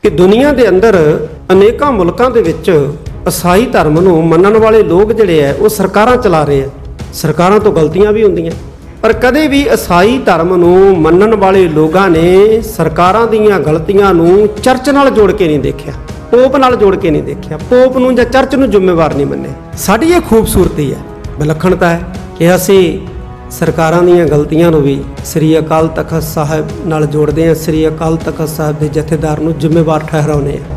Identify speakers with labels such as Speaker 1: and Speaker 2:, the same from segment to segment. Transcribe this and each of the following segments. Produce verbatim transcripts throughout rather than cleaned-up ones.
Speaker 1: कि दुनिया के अंदर अनेक मुल्कों के विच ईसाई धर्म नूं मनण वाले लोग जिहड़े है वो सरकारां चला रहे हैं। सरकारां तो गलतियां भी होंदियां, पर कदे भी ईसाई धर्म नूं मनण वाले लोगां ने सरकारां दीयां गलतियां नूं चर्च नाल जोड़ के नहीं देखिया, पोप नाल जोड़ के नहीं देखिया, पोप नूं जां चर्च नूं जिम्मेवार नहीं मन्निया। साडी ये खूबसूरती है, विलक्षणता है कि असीं सरकारां दीयां गलतियां नूं भी श्री अकाल तख्त साहिब नाल जोड़दे हां, श्री अकाल तख्त साहिब दे जथेदार नूं जिम्मेवार ठहराउने आ।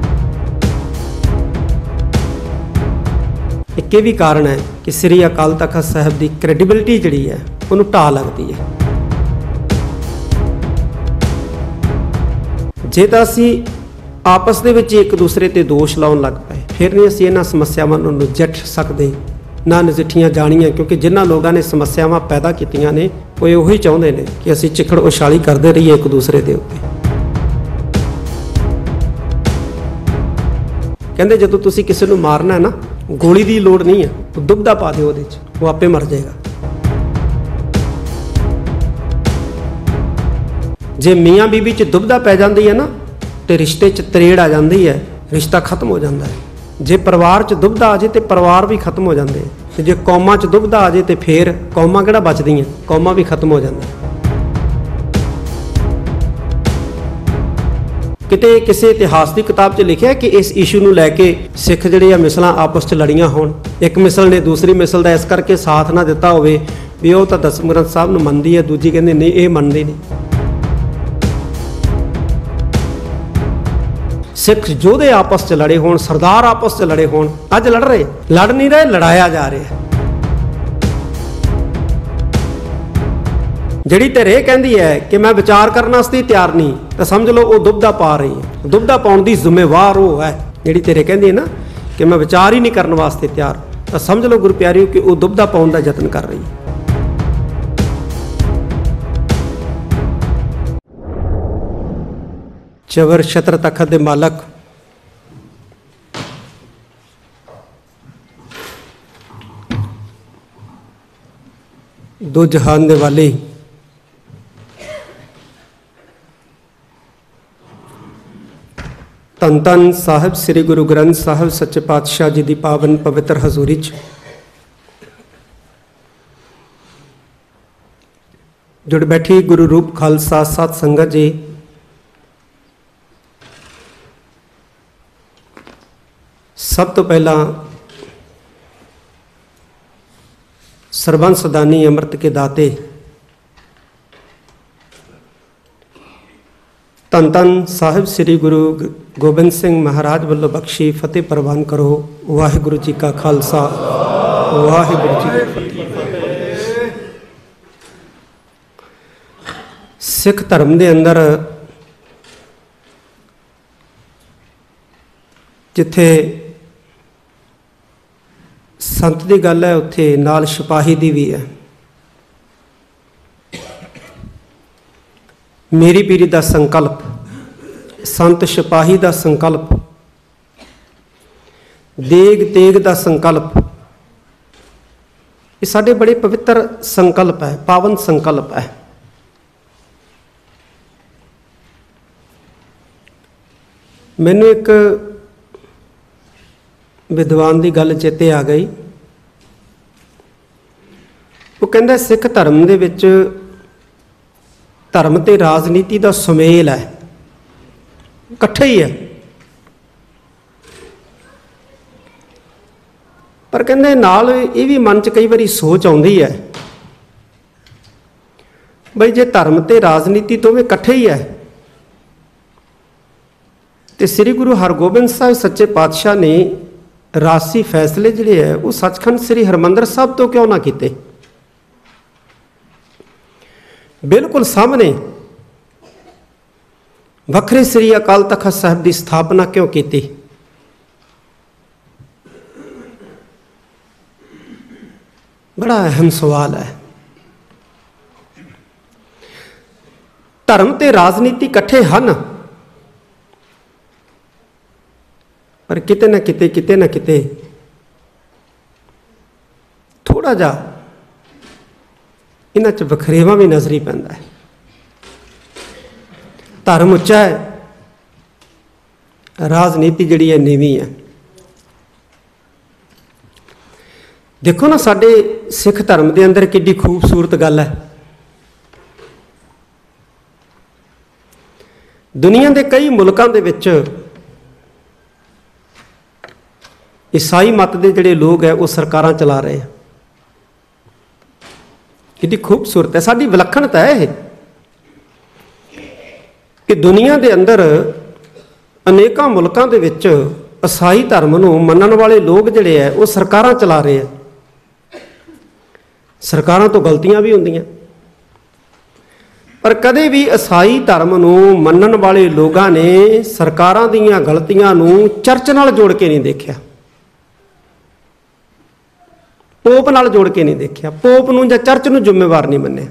Speaker 1: एक भी कारण है कि श्री अकाल तख्त साहिब की क्रेडिबिलिटी जिहड़ी है उहनूं ढाह लगदी है। जे तां असीं आपस दे विच एक दूसरे ते दोष लाउण लग पए, फिर नहीं असीं इन्हां समस्यावां नूं नਜਿੱਠ सकदे, ना नजिठियां जाणियां, क्योंकि जिन्हां लोगों ने समस्यावां पैदा कीतियां ने वो उही चाहुंदे ने कि असीं चिखड़ उछाली करदे रहीए एक दूसरे दे उत्ते। कहंदे जदों तुसीं किसी नूं मारना है ना, गोली दी लोड़ नहीं है, तो दुबदा पा दिओ उहदे च, वो आपे मर जाएगा। जे मियाँ बीबी च दुबदा पै जांदी है ना, तो रिश्ते च तरेड़ आ जाती है, रिश्ता खत्म हो जाता है। जे परिवार च दुबदा आ जाए तो परिवार भी खत्म हो जाते हैं। जे कौमां च दुबदा आ जाए तो फिर कौमां किहड़ा बचदियां, कौमां भी खत्म हो जाती। किते किसी इतिहास की किताब च लिखिया कि इस इशू नूं लैके सिख जिहड़े मिसलां आपस च लड़ियां होण, एक मिसल ने दूसरी मिसल का इस करके साथ ना दिता होवे भी वो तो दसम ग्रंथ साहब नूं मनदी है, दूजी कहंदी नहीं ये मनदी नहीं। सिख योधे आपस च लड़े होण, सरदार आपस च लड़े होण, अज लड़ रहे, लड़ नहीं रहे, लड़ाया जा रहा है। जिहड़ी धिर इह कहंदी है कि मैं विचार करने वास्ते तैयार नहीं, तो समझ लो वो दुबदा पा रही है। दुबदा पाउण दी जिम्मेवार वो है। जिहड़ी धिर कहंदी है ना कि मैं विचार ही नहीं करने वास्ते तैयार, तो समझ लो गुरु प्यारिओ कि वो दुबदा पाउण दा यतन कर रही है। चवर छत्र तखत दे मालक दो जहान दे वाले धन धन साहिब श्री गुरु ग्रंथ साहिब सच्चे पातशाह जी की पावन पवित्र हजूरी च जुड़ बैठी गुरु रूप खालसा साध संगत जी, सब तो पहला सरबंस दानी अमृत के दाते धन धन साहिब श्री गुरु गोबिंद सिंह महाराज वालों बख्शी फतेह प्रवान करो। वाहिगुरु जी का खालसा, वाहिगुरु जी की फतेह। सिख धर्म के अंदर जिथे संत की गल है, उत्थे नाल सिपाही की भी है। मेरी पीरी का संकल्प, संत सिपाही का संकल्प, देग तेग का संकल्प, ये साडे बड़े पवित्र संकल्प है, पावन संकल्प है। मैनू एक विद्वान की गल चेते आ गई। वो कहता सिख धर्म दे विच धर्म ते राजनीति का सुमेल है, इकट्ठे ही है। पर कहते नाल ये भी मन च कई बारी सोच आउंदी है बई जे धर्म ते राजनीति दोवें इकट्ठे ही है तो श्री गुरु हरगोबिंद साहिब सच्चे पातशाह ने रासी फैसले जिहड़े है वो सचखंड श्री हरमंदर साहब तो क्यों ना कीते। बिल्कुल सामने वखरे श्री अकाल तख्त साहिब की स्थापना क्यों की। बड़ा अहम सवाल है। धर्म ते राजनीति इकट्ठे हैं, पर किते ना किते किते ना किते थोड़ा जा इन्हां च वखरेवा भी नज़री पैंदा है। धर्म उच्चा है, राजनीति जिहड़ी है नीवीं है। देखो ना साडे सिख धर्म के अंदर किड्डी खूबसूरत गल है। दुनिया के कई मुल्कों के विच ईसाई मत के जिहड़े लोग है वो सरकारां चला रहे हैं। किड्डी खूबसूरत है, साडी विलक्षणता है ये कि दुनिया के अंदर अनेकों मुल्कों के विच ईसाई धर्म नूं मनण वाले लोग जिहड़े है वो सरकारां चला रहे हैं। सरकारां तो गलतियां भी होंदियां, पर कदे भी ईसाई धर्म नूं मनण वाले लोगों ने सरकारां दीयां गलतियां नूं चर्च नाल जोड़ के नहीं देखिया, पोप नाल जोड़ के नहीं देखिया, पोप नूं जां चर्च नूं जिम्मेवार नहीं मन्निया।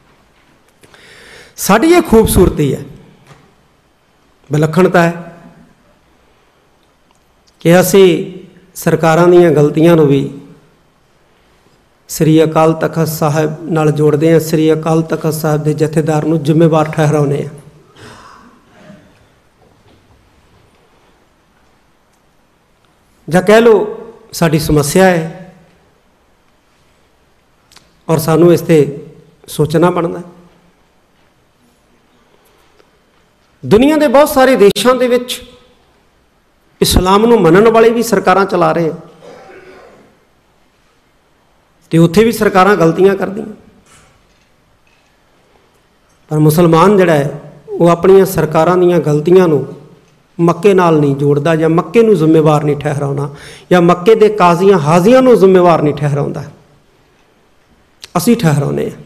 Speaker 1: साडी ये खूबसूरती है, विलक्षणता है कि असीं सरकारां दीयां गलतियां नूं भी श्री अकाल तखत साहब नाल जोड़ते हैं, श्री अकाल तखत साहब के जथेदार नूं जिम्मेवार ठहराउने हैं। जां कह लो साडी समस्या है और सानू इस ते सोचना बनता। दुनिया के बहुत सारे देशों के विच इस्लाम नूं मनण वाले भी सरकारां चला रहे हैं, तो उत्थे भी सरकारां गलतियां करदियां, पर मुसलमान जिहड़ा है वो अपनियां सरकारां दीयां गलतियां नूं मक्के नाल नहीं जोड़दा, या मक्के नूं जिम्मेवार नहीं ठहराउंदा, या मक्के दे काज़ियां हाज़ियां नूं जिम्मेवार नहीं ठहराउंदा। असीं ठहराउने हैं।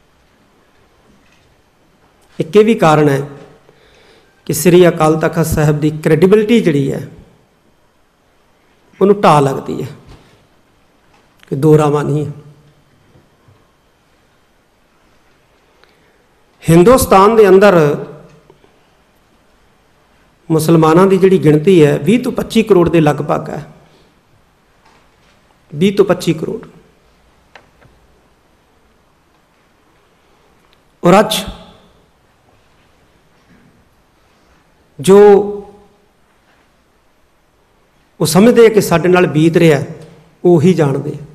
Speaker 1: एक भी कारण है कि श्री अकाल तखत साहब की क्रेडिबिलिटी जिहड़ी है उन्होंने ढाह लगती है कि दो रावां नहीं है। हिंदुस्तान के अंदर मुसलमानों की जिहड़ी गिणती है बीस तो पच्ची करोड़ के लगभग है, बीस तो पच्ची करोड़। और अज जो वो समझते हैं कि साडे नाल बीत रहा है वो ही जानते हैं।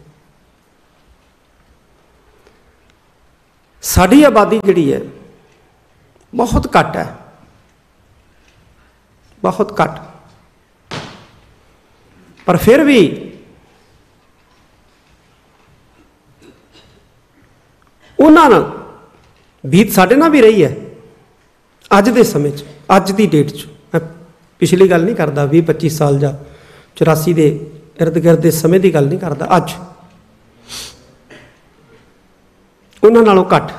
Speaker 1: साडी आबादी जिहड़ी है बहुत घट है, बहुत घट, पर फिर भी उन्हां नाल बीत साडे नाल भी रही है। अज दे समय च, अज की डेट च, मैं पिछली गल नहीं करता भी पच्चीस साल जा चौरासी के इर्द गिर्द के समय की गल नहीं करता, अज उन्हां नालों घट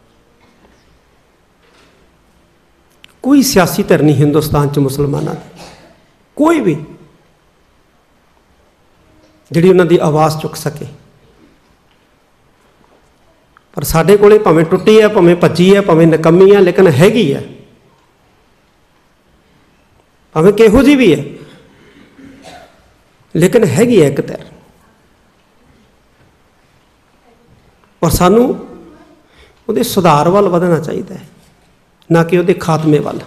Speaker 1: कोई सियासी धिर नहीं हिंदुस्तान च मुसलमानों की, कोई भी जिहड़ी उन्हां दी आवाज़ चुक सके। पर साडे कोले भावें टुटी है, भावें भज्जी है, भावें नकम्मी है, लेकिन हैगी है, भावें किहो जी भी है, लेकिन हैगी है एक धैर। और सानू उहदे सुधार वाल वधना चाहिए है, ना कि उहदे खात्मे वाल।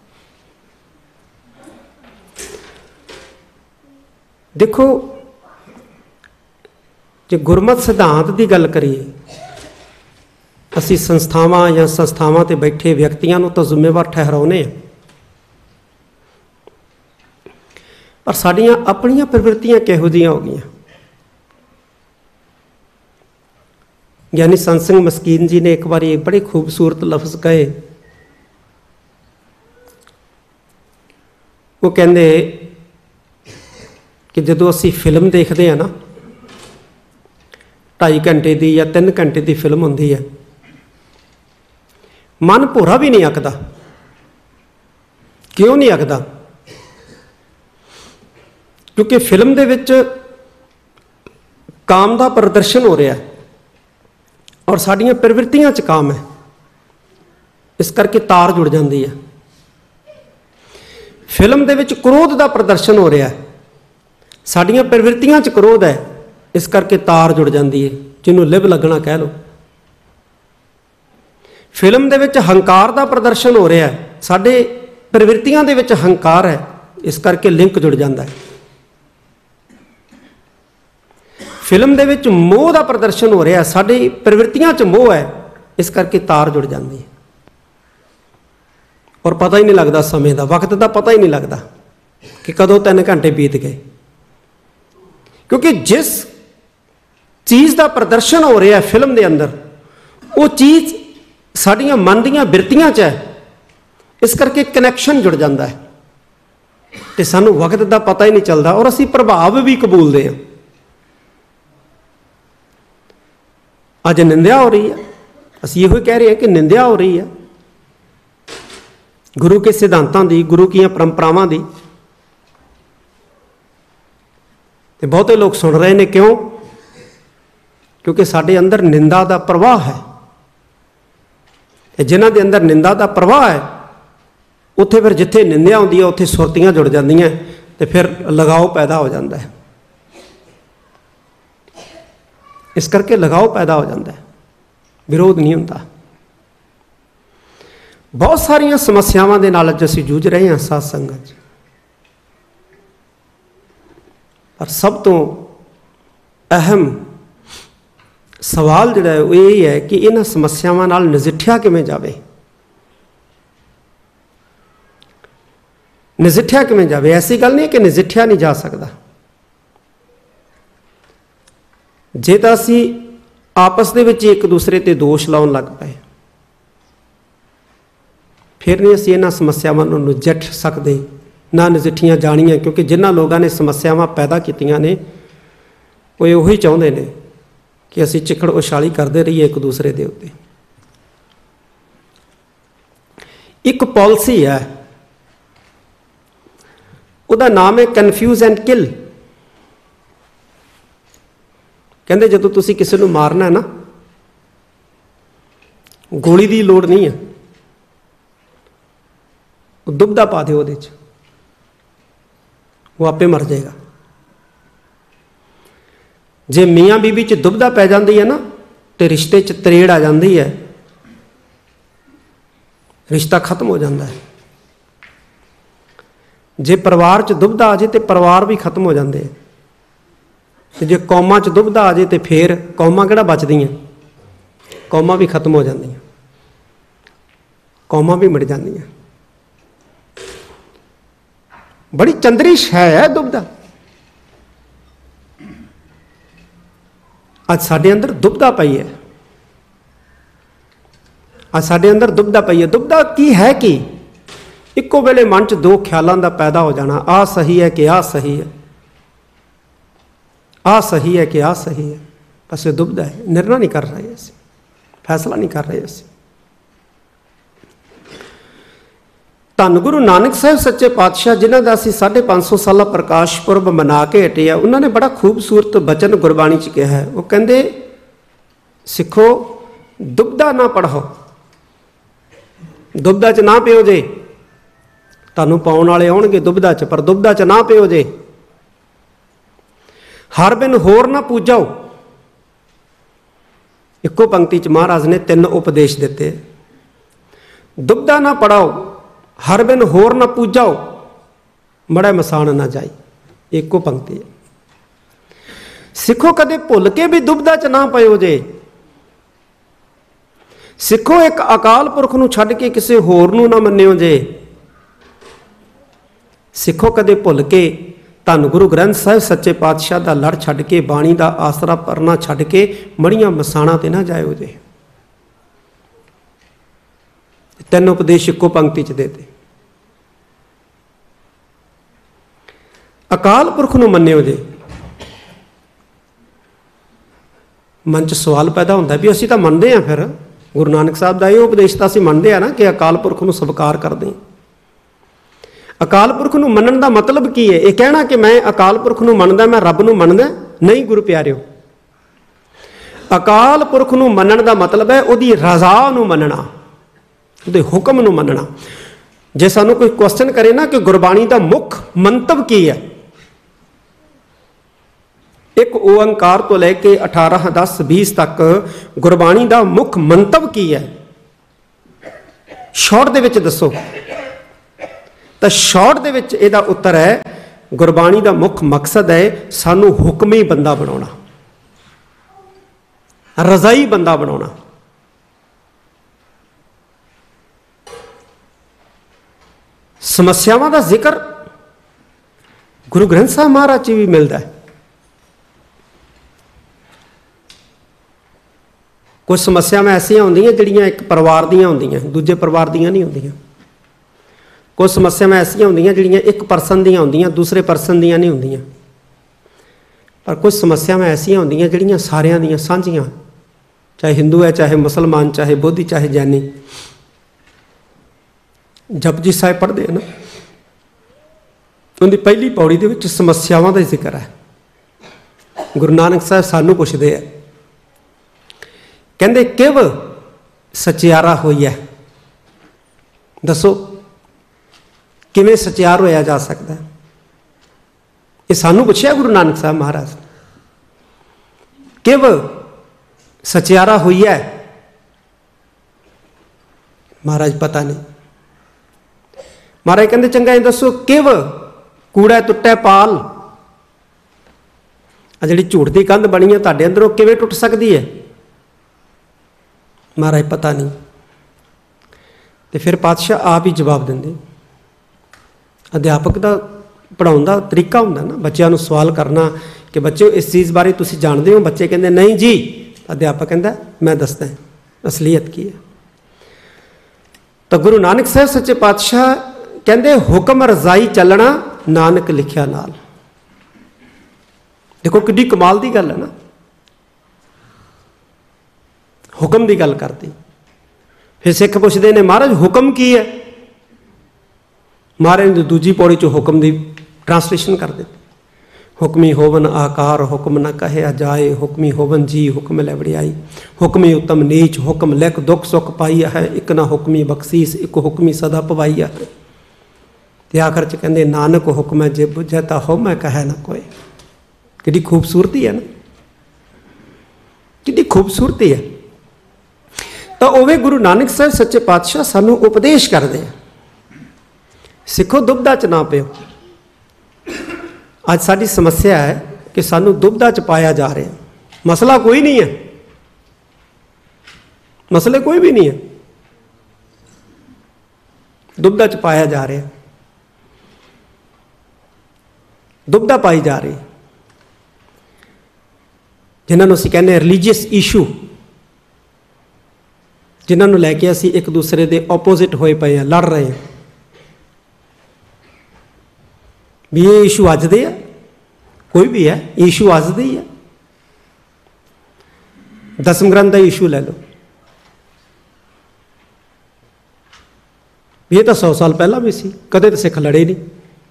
Speaker 1: देखो जे गुरमत सिद्धांत की गल करिए, असी संस्थावां या संस्थावां ते बैठे व्यक्तियों को तो जिम्मेवार ठहराउने हैं, पर साड़ियाँ अपनियां प्रवृत्तियां किहो जिहियां हो गई। ज्ञानी संत सिंह मस्कीन जी ने एक बार एक बड़े खूबसूरत लफ्ज़ कहे। वो कहते कि जदों असी फिल्म देखते हैं ना, ढाई घंटे की या तीन घंटे की फिल्म होंदी है, मन भोरा भी नहीं अकदा। क्यों नहीं अकदा? क्योंकि फिल्म दे विच काम का प्रदर्शन हो रहा है और साड़ियाँ प्रवृत्तियां च काम है, इस करके तार जुड़ जाती है। फिल्म दे विच क्रोध का प्रदर्शन हो रहा है, साड़ियाँ प्रवृत्तियां च क्रोध है, इस करके तार जुड़ जाती है, जिन्होंने लिव लगना कह लो। फिल्म दे विच हंकार का प्रदर्शन हो रहा है, साडे प्रवृत्तियां दे विच हंकार है, इस करके लिंक जुड़ जाता है। फिल्म दे विच मोह का प्रदर्शन हो रहा, साडी प्रवृत्तियां च मोह है, इस करके तार जुड़ जाती है और पता ही नहीं लगता समय का, वक्त का पता ही नहीं लगता कि कदों तीन घंटे बीत गए। क्योंकि जिस चीज़ का प्रदर्शन हो रहा है फिल्म के अंदर, वो चीज़ साड़ियाँ मन दीयां बिरतियां च है, इस करके कनैक्शन जुड़ जाता है तो सानू वक्त का पता ही नहीं चलता और असी प्रभाव भी कबूलते हैं। अज निंदिया हो रही है, असी यो कह रहे हैं कि निंदिया हो रही है गुरु के सिद्धांतों की, गुरु की परंपरावां की। तो बहुते लोग सुन रहे हैं, क्यों? क्योंकि साडे अंदर निंदा का प्रवाह है। जिन्हां दे अंदर निंदा का प्रवाह है, उत्थे फिर जिथे निंदिया होंदी है उत्थे सुरतियां जुड़ जांदियां ते फिर लगाव पैदा हो जाता है। इस करके लगाव पैदा हो जाता है, विरोध नहीं होता। बहुत सारिया समस्यावां दे नाल अज असीं जूझ रहे हैं साध संगत, पर सब तो अहम सवाल जिहड़ा है वो यही है कि इन्हां समस्यावां नाल नजिठिया किवें जावे, नजिठिया किवें जावे। ऐसी गल नहीं कि नजिठिया नहीं जा सकता। जे तां असीं आपस दे विच एक दूसरे ते दोष लाउण लग पए, फिर नहीं असीं इन्हां समस्यावां नूं नजिठ सकदे, ना नजिठियां जाणीਆਂ। क्योंकि जिन्हां लोगों ने समस्यावां पैदा कीतियां ने वो उही चाहुंदे ने कि असीं चिखड़ उछाली करते रहिए एक दूसरे के उत्ते। एक पॉलिसी है, उसका नाम है कन्फ्यूज एंड किल। कहते जो तुसी किसी को मारना है ना, गोली की लोड़ नहीं है, दुबदा पा दो, वो आपे मर जाएगा। जे मियाँ बीबी च दुबदा पै जाती है ना, तो रिश्ते च तरेड़ आ जाती है, रिश्ता खत्म हो जाता है। जे परिवार च दुबदा आ जाए तो परिवार भी खत्म हो जाते हैं। तो जे कौमां च दुबदा आ जाए तो फिर कौमां किहड़ा बचदियां, कौमां भी खत्म हो जांदियां, कौमां भी मिट जांदियां। बड़ी चंद्री शै है दुबदा। अज साडे अंदर दुबदा पई है, अज साडे अंदर दुबदा पई है। दुबदा की है कि इक्को वेले मन च दो ख्यालों का पैदा हो जाना, आ सही है कि आ सही है, आ सही है कि आ सही है। बस ये दुबदा है, निर्णय नहीं कर रहे असीं, फैसला नहीं कर रहे असीं। धन गुरु नानक साहब सच्चे पातशाह, जिन्हों का असीं साढ़े पाँच सौ साल प्रकाश पुरब मना के हटे आ, उन्होंने बड़ा खूबसूरत बचन गुरबाणी च कहा है। वो कहते सिखो दुबदा ना पढ़ो, दुबदा च ना पिओ जे, तुहानूं पाउण वाले आउणगे दुबदा च, पर दुबदा च ना पिओ जे। हर बिन होर ना पूजाओ। इक्को पंक्ति च महाराज ने तीन उपदेश दिते। दुबदा ना पढ़ाओ, हर बिन होर ना पूजाओ, मड़ा मसान ना जाए। इक्को पंक्ति है। सिखो कदे भुल के भी दुबदा च ना पयो जे। सिखो एक अकाल पुरख नूं छड्ड के किसी होर नूं ना मन्नियो जे। सिखो कदे भुल के धन गुरु ग्रंथ साहिब सच्चे पातशाह का लड़ छड्ड के, बाणी का आसरा परना छड्ड के मड़ियां मसाणा ते ना जाओ जे। तीन उपदेश इक्को पंक्ति च देते। अकाल पुरख नूं मन्नियो जे। मन च सवाल पैदा होंदा भी असीं तां मनदे हां, फिर गुरु नानक साहब का यह उपदेश तां असीं मनदे हां ना कि अकाल पुरख नूं स्वीकार करदे। अकाल पुरख नूं मनण दा मतलब की है? यह कहना कि मैं अकाल पुरख नूं मनदा, मैं रब नूं मनदा नहीं। गुरु प्यारिओ, अकाल पुरख नूं मनण दा मतलब है उहदी रज़ा नूं मनना, उहदे हुक्म नूं मनना। जे सानूं कोई क्वेश्चन करे ना कि गुरबाणी का मुख मंतव की है, एक ओंकार तो लैके अठारह दस बीस तक गुरबाणी का मुख मंतव की है, शॉर्ट दे विच दसो। ਤਾਂ ਸ਼ਾਰਟ ਦੇ ਵਿੱਚ ਇਹਦਾ ਉੱਤਰ ਹੈ, ਗੁਰਬਾਣੀ ਦਾ ਮੁੱਖ ਮਕਸਦ ਹੈ ਸਾਨੂੰ ਹੁਕਮੀ ਬੰਦਾ ਬਣਾਉਣਾ, ਰਜ਼ਾਈ ਬੰਦਾ ਬਣਾਉਣਾ। ਸਮੱਸਿਆਵਾਂ ਦਾ ਜ਼ਿਕਰ ਗੁਰੂ ਗ੍ਰੰਥ ਸਾਹਿਬ ਮਹਾਰਾਜ 'ਚ ਵੀ ਮਿਲਦਾ ਹੈ। ਕੁਝ ਸਮੱਸਿਆਵਾਂ ਐਸੀਆਂ ਹੁੰਦੀਆਂ ਜਿਹੜੀਆਂ ਇੱਕ ਪਰਿਵਾਰ ਦੀਆਂ ਹੁੰਦੀਆਂ, ਦੂਜੇ ਪਰਿਵਾਰ ਦੀਆਂ ਨਹੀਂ ਹੁੰਦੀਆਂ। ਕੁਝ ਸਮੱਸਿਆਵਾਂ ਐਸੀਆਂ ਹੁੰਦੀਆਂ ਜਿਹੜੀਆਂ ਇੱਕ ਪਰਸਨ ਦੀਆਂ ਹੁੰਦੀਆਂ, ਦੂਸਰੇ ਪਰਸਨ ਦੀਆਂ ਨਹੀਂ ਹੁੰਦੀਆਂ। ਪਰ ਕੁਝ ਸਮੱਸਿਆਵਾਂ ਐਸੀਆਂ ਹੁੰਦੀਆਂ ਜਿਹੜੀਆਂ ਸਾਰਿਆਂ ਦੀਆਂ ਸਾਂਝੀਆਂ, ਚਾਹੇ ਹਿੰਦੂ ਹੈ, ਚਾਹੇ ਮੁਸਲਮਾਨ, ਚਾਹੇ ਬੋਧੀ, ਚਾਹੇ ਜੈਨੀ। ਜਪਜੀ ਸਾਹਿਬ ਪੜ੍ਹਦੇ ਆ ਨਾ, ਉਹਦੀ ਪਹਿਲੀ ਪੌੜੀ ਦੇ ਵਿੱਚ ਸਮੱਸਿਆਵਾਂ ਦਾ ਜ਼ਿਕਰ ਹੈ। ਗੁਰੂ ਨਾਨਕ ਸਾਹਿਬ ਸਾਨੂੰ ਪੁੱਛਦੇ ਆ, ਕਹਿੰਦੇ ਕਿਵ ਸਚਿਆਰਾ ਹੋਈ ਹੈ, ਦੱਸੋ ਕਿਵੇਂ ਸਚਿਆਰ ਹੋਇਆ ਜਾ ਸਕਦਾ। ਇਹ ਸਾਨੂੰ ਪੁੱਛਿਆ ਗੁਰੂ ਨਾਨਕ ਸਾਹਿਬ ਮਹਾਰਾਜ, ਕਿਵ ਸਚਿਆਰਾ ਹੋਈ ਹੈ। ਮਹਾਰਾਜ ਪਤਾ ਨਹੀਂ। ਮਹਾਰਾਜ ਕਹਿੰਦੇ ਚੰਗਾ ਇਹ ਦੱਸੋ ਕਿਵ ਕੂੜਾ ਟੁੱਟੈ ਪਾਲ, ਆ ਜਿਹੜੀ ਝੂਠ ਦੀ ਕੰਧ ਬਣੀ ਹੈ ਤੁਹਾਡੇ ਅੰਦਰੋਂ ਕਿਵੇਂ ਟੁੱਟ ਸਕਦੀ ਹੈ। ਮਹਾਰਾਜ ਪਤਾ ਨਹੀਂ। ਤੇ ਫਿਰ ਪਾਤਸ਼ਾਹ ਆਪ ਹੀ ਜਵਾਬ ਦਿੰਦੇ। ਅਧਿਆਪਕ ਦਾ ਪੜ੍ਹਾਉਣ ਦਾ ਤਰੀਕਾ ਹੁੰਦਾ ਨਾ, ਬੱਚਿਆਂ ਨੂੰ ਸਵਾਲ ਕਰਨਾ ਕਿ ਬੱਚਿਓ ਇਸ ਚੀਜ਼ ਬਾਰੇ ਤੁਸੀਂ ਜਾਣਦੇ ਹੋ। ਬੱਚੇ ਕਹਿੰਦੇ ਨਹੀਂ ਜੀ। ਅਧਿਆਪਕ ਕਹਿੰਦਾ ਮੈਂ ਦੱਸਦਾ ਅਸਲੀਅਤ ਕੀ ਹੈ। ਤਾਂ ਗੁਰੂ ਨਾਨਕ ਸਾਹਿਬ ਸੱਚੇ ਪਾਤਸ਼ਾਹ ਕਹਿੰਦੇ ਹੁਕਮ ਰਜ਼ਾਈ ਚੱਲਣਾ ਨਾਨਕ ਲਿਖਿਆ ਨਾਲ। ਦੇਖੋ ਕਿੱਡੀ ਕਮਾਲ ਦੀ ਗੱਲ ਹੈ ਨਾ, ਹੁਕਮ ਦੀ ਗੱਲ ਕਰਦੀ। ਫਿਰ ਸਿੱਖ ਪੁੱਛਦੇ ਨੇ ਮਹਾਰਾਜ ਹੁਕਮ ਕੀ ਹੈ। ਮਹਾਰਾਜ ਨੇ ਦੂਜੀ ਪੌੜੀ 'ਚੋਂ ਹੁਕਮ ਦੀ ਟ੍ਰਾਂਸਲੇਸ਼ਨ ਕਰ ਦਿੱਤੀ। ਹੁਕਮੀ ਹੋਵਨ ਆਕਾਰ ਹੁਕਮ ਨਾ ਕਹਿਆ ਜਾਏ, ਹੁਕਮੀ ਹੋਵਨ ਜੀ ਹੁਕਮ ਲੈ ਵਡਿਆਈ, ਹੁਕਮੀ ਉਤਮ ਨੀਚ ਹੁਕਮ ਲਿਖ ਦੁੱਖ ਸੁੱਖ ਪਾਈਆ ਹੈ, ਇੱਕ ਨਾ ਹੁਕਮੀ ਬਖਸ਼ੀਸ ਇੱਕ ਹੁਕਮੀ ਸਦਾ ਪਵਾਈਆ ਹੈ। ਤੇ ਆਖਰ 'ਚ ਕਹਿੰਦੇ ਨਾਨਕ ਹੁਕਮ ਹੈ ਜੇ ਬੁਝੈ ਤਾਂ ਹੋ ਮੈਂ ਕਹੈ ਨਾ ਕੋਈ। ਕਿੱਡੀ ਖੂਬਸੂਰਤੀ ਹੈ ਨਾ, ਕਿੱਡੀ ਖੂਬਸੂਰਤੀ ਹੈ। ਤਾਂ ਉਵੇਂ ਗੁਰੂ ਨਾਨਕ ਸਾਹਿਬ ਸੱਚੇ ਪਾਤਸ਼ਾਹ ਸਾਨੂੰ ਉਪਦੇਸ਼ ਕਰਦੇ ਆ, ਸਿੱਖੋ ਦੁਬਦਾ 'ਚ ਨਾ ਪਿਓ। ਅੱਜ ਸਾਡੀ ਸਮੱਸਿਆ ਹੈ ਕਿ ਸਾਨੂੰ ਦੁਬਦਾ 'ਚ ਪਾਇਆ ਜਾ ਰਿਹਾ। ਮਸਲਾ ਕੋਈ ਨਹੀਂ ਹੈ, ਮਸਲੇ ਕੋਈ ਵੀ ਨਹੀਂ ਹੈ, ਦੁਬਦਾ 'ਚ ਪਾਇਆ ਜਾ ਰਿਹਾ, ਦੁਬਦਾ ਪਾਈ ਜਾ ਰਹੀ। ਜਿਨ੍ਹਾਂ ਨੂੰ ਅਸੀਂ ਕਹਿੰਦੇ ਰਿਲੀਜੀਅਸ ਇਸ਼ੂ, ਜਿਨ੍ਹਾਂ ਨੂੰ ਲੈ ਕੇ ਅਸੀਂ ਇੱਕ ਦੂਸਰੇ ਦੇ ਆਪੋਜ਼ਿਟ ਹੋਏ ਪਏ ਹਾਂ, ਲੜ ਰਹੇ ਹਾਂ। ਵੀ ਇਹ ਇਸ਼ੂ ਅੱਜ ਦੇ ਆ, ਕੋਈ ਵੀ ਹੈ ਇਸ਼ੂ ਅੱਜ ਦੇ ਹੀ ਹੈ। ਦਸਮ ਗ੍ਰੰਥ ਦਾ ਇਸ਼ੂ ਲੈ ਲਓ, ਵੀ ਇਹ ਤਾਂ ਸੌ ਸਾਲ ਪਹਿਲਾਂ ਵੀ ਸੀ, ਕਦੇ ਤਾਂ ਸਿੱਖ ਲੜੇ ਨਹੀਂ।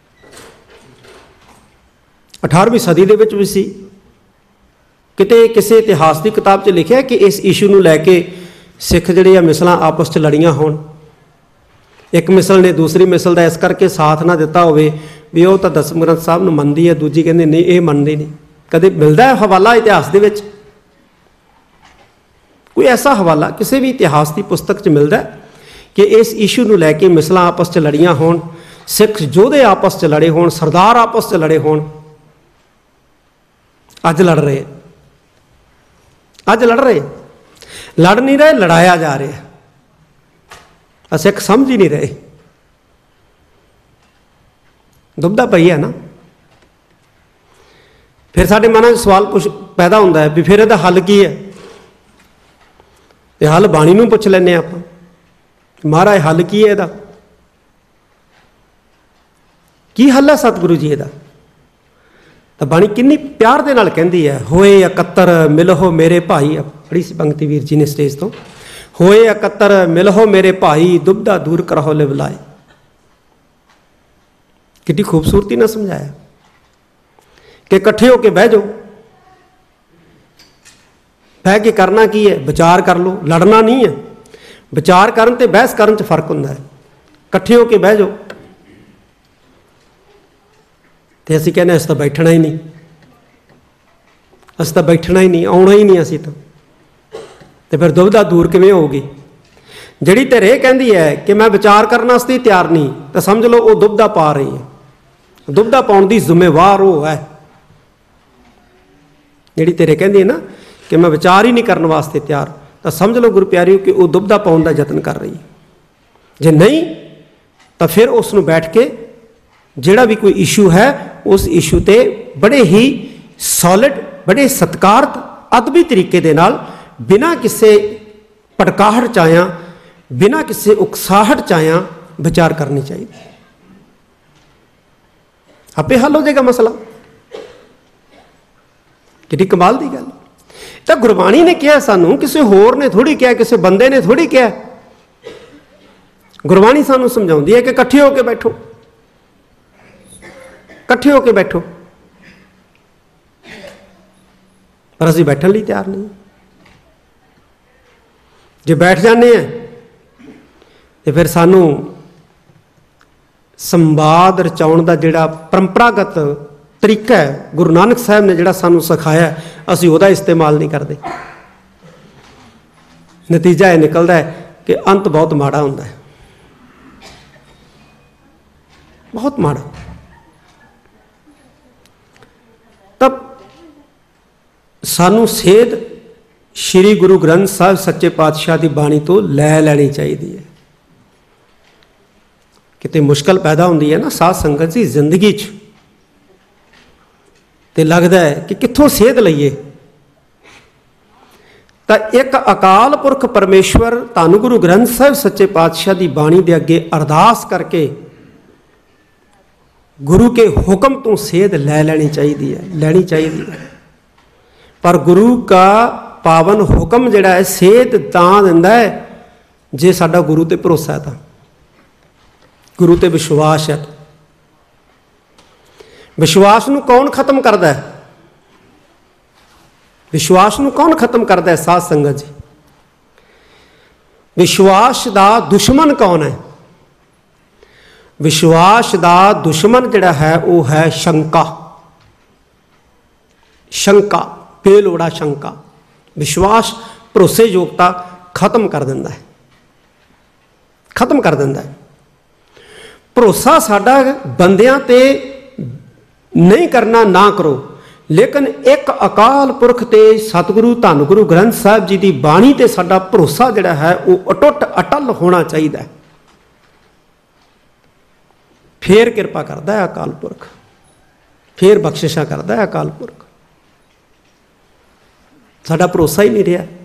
Speaker 1: ਅਠਾਰਵੀਂ ਸਦੀ ਦੇ ਵਿੱਚ ਵੀ ਸੀ। ਕਿਤੇ ਕਿਸੇ ਇਤਿਹਾਸ ਦੀ ਕਿਤਾਬ 'ਚ ਲਿਖਿਆ ਕਿ ਇਸ ਇਸ਼ੂ ਨੂੰ ਲੈ ਕੇ ਸਿੱਖ ਜਿਹੜੇ ਆ ਮਿਸਲਾਂ ਆਪਸ 'ਚ ਲੜੀਆਂ ਹੋਣ, ਇੱਕ ਮਿਸਲ ਨੇ ਦੂਸਰੀ ਮਿਸਲ ਦਾ ਇਸ ਕਰਕੇ ਸਾਥ ਨਾ ਦਿੱਤਾ ਹੋਵੇ ਵੀ ਉਹ ਤਾਂ ਦਸਮ ਗ੍ਰੰਥ ਸਾਹਿਬ ਨੂੰ ਮੰਨਦੀ ਹੈ, ਦੂਜੀ ਕਹਿੰਦੇ ਨਹੀਂ ਇਹ ਮੰਨਦੀ ਨਹੀਂ। ਕਦੇ ਮਿਲਦਾ ਹੈ ਹਵਾਲਾ ਇਤਿਹਾਸ ਦੇ ਵਿੱਚ? ਕੋਈ ਐਸਾ ਹਵਾਲਾ ਕਿਸੇ ਵੀ ਇਤਿਹਾਸ ਦੀ ਪੁਸਤਕ 'ਚ ਮਿਲਦਾ ਕਿ ਇਸ ਇਸ਼ੂ ਨੂੰ ਲੈ ਕੇ ਮਿਸਲਾਂ ਆਪਸ 'ਚ ਲੜੀਆਂ ਹੋਣ, ਸਿੱਖ ਯੋਧੇ ਆਪਸ 'ਚ ਲੜੇ ਹੋਣ, ਸਰਦਾਰ ਆਪਸ 'ਚ ਲੜੇ ਹੋਣ? ਅੱਜ ਲੜ ਰਹੇ, ਅੱਜ ਲੜ ਰਹੇ, ਲੜ ਨਹੀਂ ਰਹੇ, ਲੜਾਇਆ ਜਾ ਰਿਹਾ। ਅਸੀਂ ਇੱਕ ਸਮਝ ਹੀ ਨਹੀਂ ਰਹੇ, ਦੁਬਦਾ ਪਈ ਹੈ ਨਾ। ਫਿਰ ਸਾਡੇ ਮਨਾਂ 'ਚ ਸਵਾਲ ਪੁੱਛ ਪੈਦਾ ਹੁੰਦਾ ਹੈ ਵੀ ਫਿਰ ਇਹਦਾ ਹੱਲ ਕੀ ਹੈ। ਤੇ ਹੱਲ ਬਾਣੀ ਨੂੰ ਪੁੱਛ ਲੈਂਦੇ ਆਪਾਂ, ਮਹਾਰਾਜ ਹੱਲ ਕੀ ਹੈ ਇਹਦਾ, ਕੀ ਹੱਲ ਹੈ ਸਤਿਗੁਰੂ ਜੀ ਇਹਦਾ। ਤਾਂ ਬਾਣੀ ਕਿੰਨੀ ਪਿਆਰ ਦੇ ਨਾਲ ਕਹਿੰਦੀ ਹੈ, ਹੋਏ ਇਕੱਤਰ ਮਿਲੋ ਮੇਰੇ ਭਾਈ। ਪੜ੍ਹੀ ਸੀ ਪੰਕਤੀ ਵੀਰ ਜੀ ਨੇ ਸਟੇਜ ਤੋਂ, ਹੋਏ ਇਕੱਤਰ ਮਿਲੋ ਮੇਰੇ ਭਾਈ, ਦੁਬਦਾ ਦੂਰ ਕਰੋ ਲਿਵਲਾਏ। ਕਿੰਨੀ ਖੂਬਸੂਰਤੀ ਨਾਲ ਸਮਝਾਇਆ ਕਿ ਇਕੱਠੇ ਹੋ ਕੇ ਬਹਿ ਜਾਓ। ਬਹਿ ਕੇ ਕਰਨਾ ਕੀ ਹੈ, ਵਿਚਾਰ ਕਰ ਲਓ, ਲੜਨਾ ਨਹੀਂ ਹੈ। ਵਿਚਾਰ ਕਰਨ ਤੇ ਬਹਿਸ ਕਰਨ 'ਚ ਫਰਕ ਹੁੰਦਾ ਹੈ। ਇਕੱਠੇ ਹੋ ਕੇ ਬਹਿ ਜਾਓ। ਤੇ ਅਸੀਂ ਕਹਿੰਦੇ ਅਸੀਂ ਤਾਂ ਬੈਠਣਾ ਹੀ ਨਹੀਂ, ਅਸੀਂ ਤਾਂ ਬੈਠਣਾ ਹੀ ਨਹੀਂ, ਆਉਣਾ ਹੀ ਨਹੀਂ ਅਸੀਂ ਤਾਂ। ਤੇ ਫਿਰ ਦੁਬਦਾ ਦੂਰ ਕਿਵੇਂ ਹੋਊਗੀ? ਜਿਹੜੀ ਧਿਰ ਇਹ ਕਹਿੰਦੀ ਹੈ ਕਿ ਮੈਂ ਵਿਚਾਰ ਕਰਨ ਵਾਸਤੇ ਤਿਆਰ ਨਹੀਂ, ਤਾਂ ਸਮਝ ਲਓ ਉਹ ਦੁਬਦਾ ਪਾ ਰਹੀ ਹੈ। ਦੁਬਦਾ ਪਾਉਣ ਦੀ ਜ਼ਿੰਮੇਵਾਰ ਉਹ ਹੈ। ਜਿਹੜੀ ਧਿਰ ਕਹਿੰਦੀ ਹੈ ਨਾ ਕਿ ਮੈਂ ਵਿਚਾਰ ਹੀ ਨਹੀਂ ਕਰਨ ਵਾਸਤੇ ਤਿਆਰ, ਤਾਂ ਸਮਝ ਲਓ ਗੁਰੂ ਪਿਆਰਿਓ ਕਿ ਉਹ ਦੁਬਦਾ ਪਾਉਣ ਦਾ ਯਤਨ ਕਰ ਰਹੀ ਹੈ। ਜੇ ਨਹੀਂ ਤਾਂ ਫਿਰ ਉਸ ਨੂੰ ਬੈਠ ਕੇ ਜਿਹੜਾ ਵੀ ਕੋਈ ਇਸ਼ੂ ਹੈ ਉਸ ਇਸ਼ੂ ਤੇ ਬੜੇ ਹੀ ਸੋਲਿਡ, ਬੜੇ ਸਤਿਕਾਰਤ, ਅਦਬੀ ਤਰੀਕੇ ਦੇ ਨਾਲ, ਬਿਨਾਂ ਕਿਸੇ ਭੜਕਾਹਟ ਚ ਆਇਆ, ਬਿਨਾਂ ਕਿਸੇ ਉਕਸਾਹਟ ਚ ਆਇਆ ਵਿਚਾਰ ਕਰਨੀ ਚਾਹੀਦੀ। ਆਪੇ ਹੱਲ ਹੋ ਜਾਏਗਾ ਮਸਲਾ। ਕਿੰਨੀ ਕਮਾਲ ਦੀ ਗੱਲ। ਤਾਂ ਗੁਰਬਾਣੀ ਨੇ ਕਿਹਾ ਸਾਨੂੰ, ਕਿਸੇ ਹੋਰ ਨੇ ਥੋੜ੍ਹੀ ਕਿਹਾ, ਕਿਸੇ ਬੰਦੇ ਨੇ ਥੋੜ੍ਹੀ ਕਿਹਾ। ਗੁਰਬਾਣੀ ਸਾਨੂੰ ਸਮਝਾਉਂਦੀ ਹੈ ਕਿ ਇਕੱਠੇ ਹੋ ਕੇ ਬੈਠੋ, ਇਕੱਠੇ ਹੋ ਕੇ ਬੈਠੋ, ਪਰ ਅਸੀਂ ਬੈਠਣ ਲਈ ਤਿਆਰ ਨਹੀਂ। ਜੇ ਬੈਠ ਜਾਂਦੇ ਹਾਂ ਤੇ ਫਿਰ ਸਾਨੂੰ ਸੰਵਾਦ ਰਚਾਉਣ ਦਾ ਜਿਹੜਾ ਪਰੰਪਰਾਗਤ ਤਰੀਕਾ ਹੈ, ਗੁਰੂ ਨਾਨਕ ਸਾਹਿਬ ਨੇ ਜਿਹੜਾ ਸਾਨੂੰ ਸਿਖਾਇਆ, ਅਸੀਂ ਉਹਦਾ ਇਸਤੇਮਾਲ ਨਹੀਂ ਕਰਦੇ। ਨਤੀਜਾ ਇਹ ਨਿਕਲਦਾ ਹੈ ਕਿ ਅੰਤ ਬਹੁਤ ਮਾੜਾ ਹੁੰਦਾ ਹੈ, ਬਹੁਤ ਮਾੜਾ। ਤਾਂ ਸਾਨੂੰ ਸੇਧ ਸ਼੍ਰੀ ਗੁਰੂ ਗ੍ਰੰਥ ਸਾਹਿਬ ਸੱਚੇ ਪਾਤਸ਼ਾਹ ਦੀ ਬਾਣੀ ਤੋਂ ਲੈ ਲੈਣੀ ਚਾਹੀਦੀ ਹੈ। ਕਿਤੇ ਮੁਸ਼ਕਲ ਪੈਦਾ ਹੁੰਦੀ ਹੈ ਨਾ ਸਾਧ ਸੰਗਤ ਦੀ ਜ਼ਿੰਦਗੀ 'ਚ, ਤੇ ਲੱਗਦਾ ਹੈ ਕਿ ਕਿੱਥੋਂ ਸੇਧ ਲਈਏ, ਤਾਂ ਇੱਕ ਅਕਾਲ ਪੁਰਖ ਪਰਮੇਸ਼ਵਰ ਧੰਨ ਗੁਰੂ ਗ੍ਰੰਥ ਸਾਹਿਬ ਸੱਚੇ ਪਾਤਸ਼ਾਹ ਦੀ ਬਾਣੀ ਦੇ ਅੱਗੇ ਅਰਦਾਸ ਕਰਕੇ ਗੁਰੂ ਕੇ ਹੁਕਮ ਤੋਂ ਸੇਧ ਲੈ ਲੈਣੀ ਚਾਹੀਦੀ ਹੈ, ਲੈਣੀ ਚਾਹੀਦੀ ਹੈ। ਪਰ ਗੁਰੂ ਕਾ ਪਾਵਨ ਹੁਕਮ ਜਿਹੜਾ ਹੈ ਸੇਧ ਤਾਂ ਦਿੰਦਾ ਹੈ ਜੇ ਸਾਡਾ ਗੁਰੂ ਤੇ ਭਰੋਸਾ ਹੈ, ਤਾਂ ਗੁਰੂ ਤੇ ਵਿਸ਼ਵਾਸ ਹੈ। ਵਿਸ਼ਵਾਸ ਨੂੰ ਕੌਣ ਖਤਮ ਕਰਦਾ ਹੈ? ਵਿਸ਼ਵਾਸ ਨੂੰ ਕੌਣ ਖਤਮ ਕਰਦਾ ਹੈ ਸਾਧ ਸੰਗਤ ਜੀ? ਵਿਸ਼ਵਾਸ ਦਾ ਦੁਸ਼ਮਣ ਕੌਣ ਹੈ? ਵਿਸ਼ਵਾਸ ਦਾ ਦੁਸ਼ਮਣ ਜਿਹੜਾ ਹੈ ਉਹ ਹੈ ਸ਼ੰਕਾ। ਸ਼ੰਕਾ, ਬੇਲੋੜਾ ਸ਼ੰਕਾ। ਵਿਸ਼ਵਾਸ ਭਰੋਸੇਯੋਗਤਾ ਖਤਮ ਕਰ ਦਿੰਦਾ ਹੈ, ਖਤਮ ਕਰ ਦਿੰਦਾ ਹੈ। ਭਰੋਸਾ ਸਾਡਾ ਬੰਦਿਆਂ ਤੇ ਨਹੀਂ ਕਰਨਾ ਨਾ ਕਰੋ, ਲੇਕਿਨ ਇੱਕ ਅਕਾਲ ਪੁਰਖ ਤੇ ਸਤਿਗੁਰੂ ਧੰਨ ਗੁਰੂ ਗ੍ਰੰਥ ਸਾਹਿਬ ਜੀ ਦੀ ਬਾਣੀ ਤੇ ਸਾਡਾ ਭਰੋਸਾ ਜਿਹੜਾ ਹੈ ਉਹ ਅਟੁੱਟ ਅਟਲ ਹੋਣਾ ਚਾਹੀਦਾ ਹੈ। ਫੇਰ ਕਿਰਪਾ ਕਰਦਾ ਹੈ ਅਕਾਲ ਪੁਰਖ, ਫੇਰ ਬਖਸ਼ਿਸ਼ਾਂ ਕਰਦਾ ਹੈ ਅਕਾਲ ਪੁਰਖ। ਸਾਡਾ ਭਰੋਸਾ ਹੀ ਨਹੀਂ ਰਿਹਾ।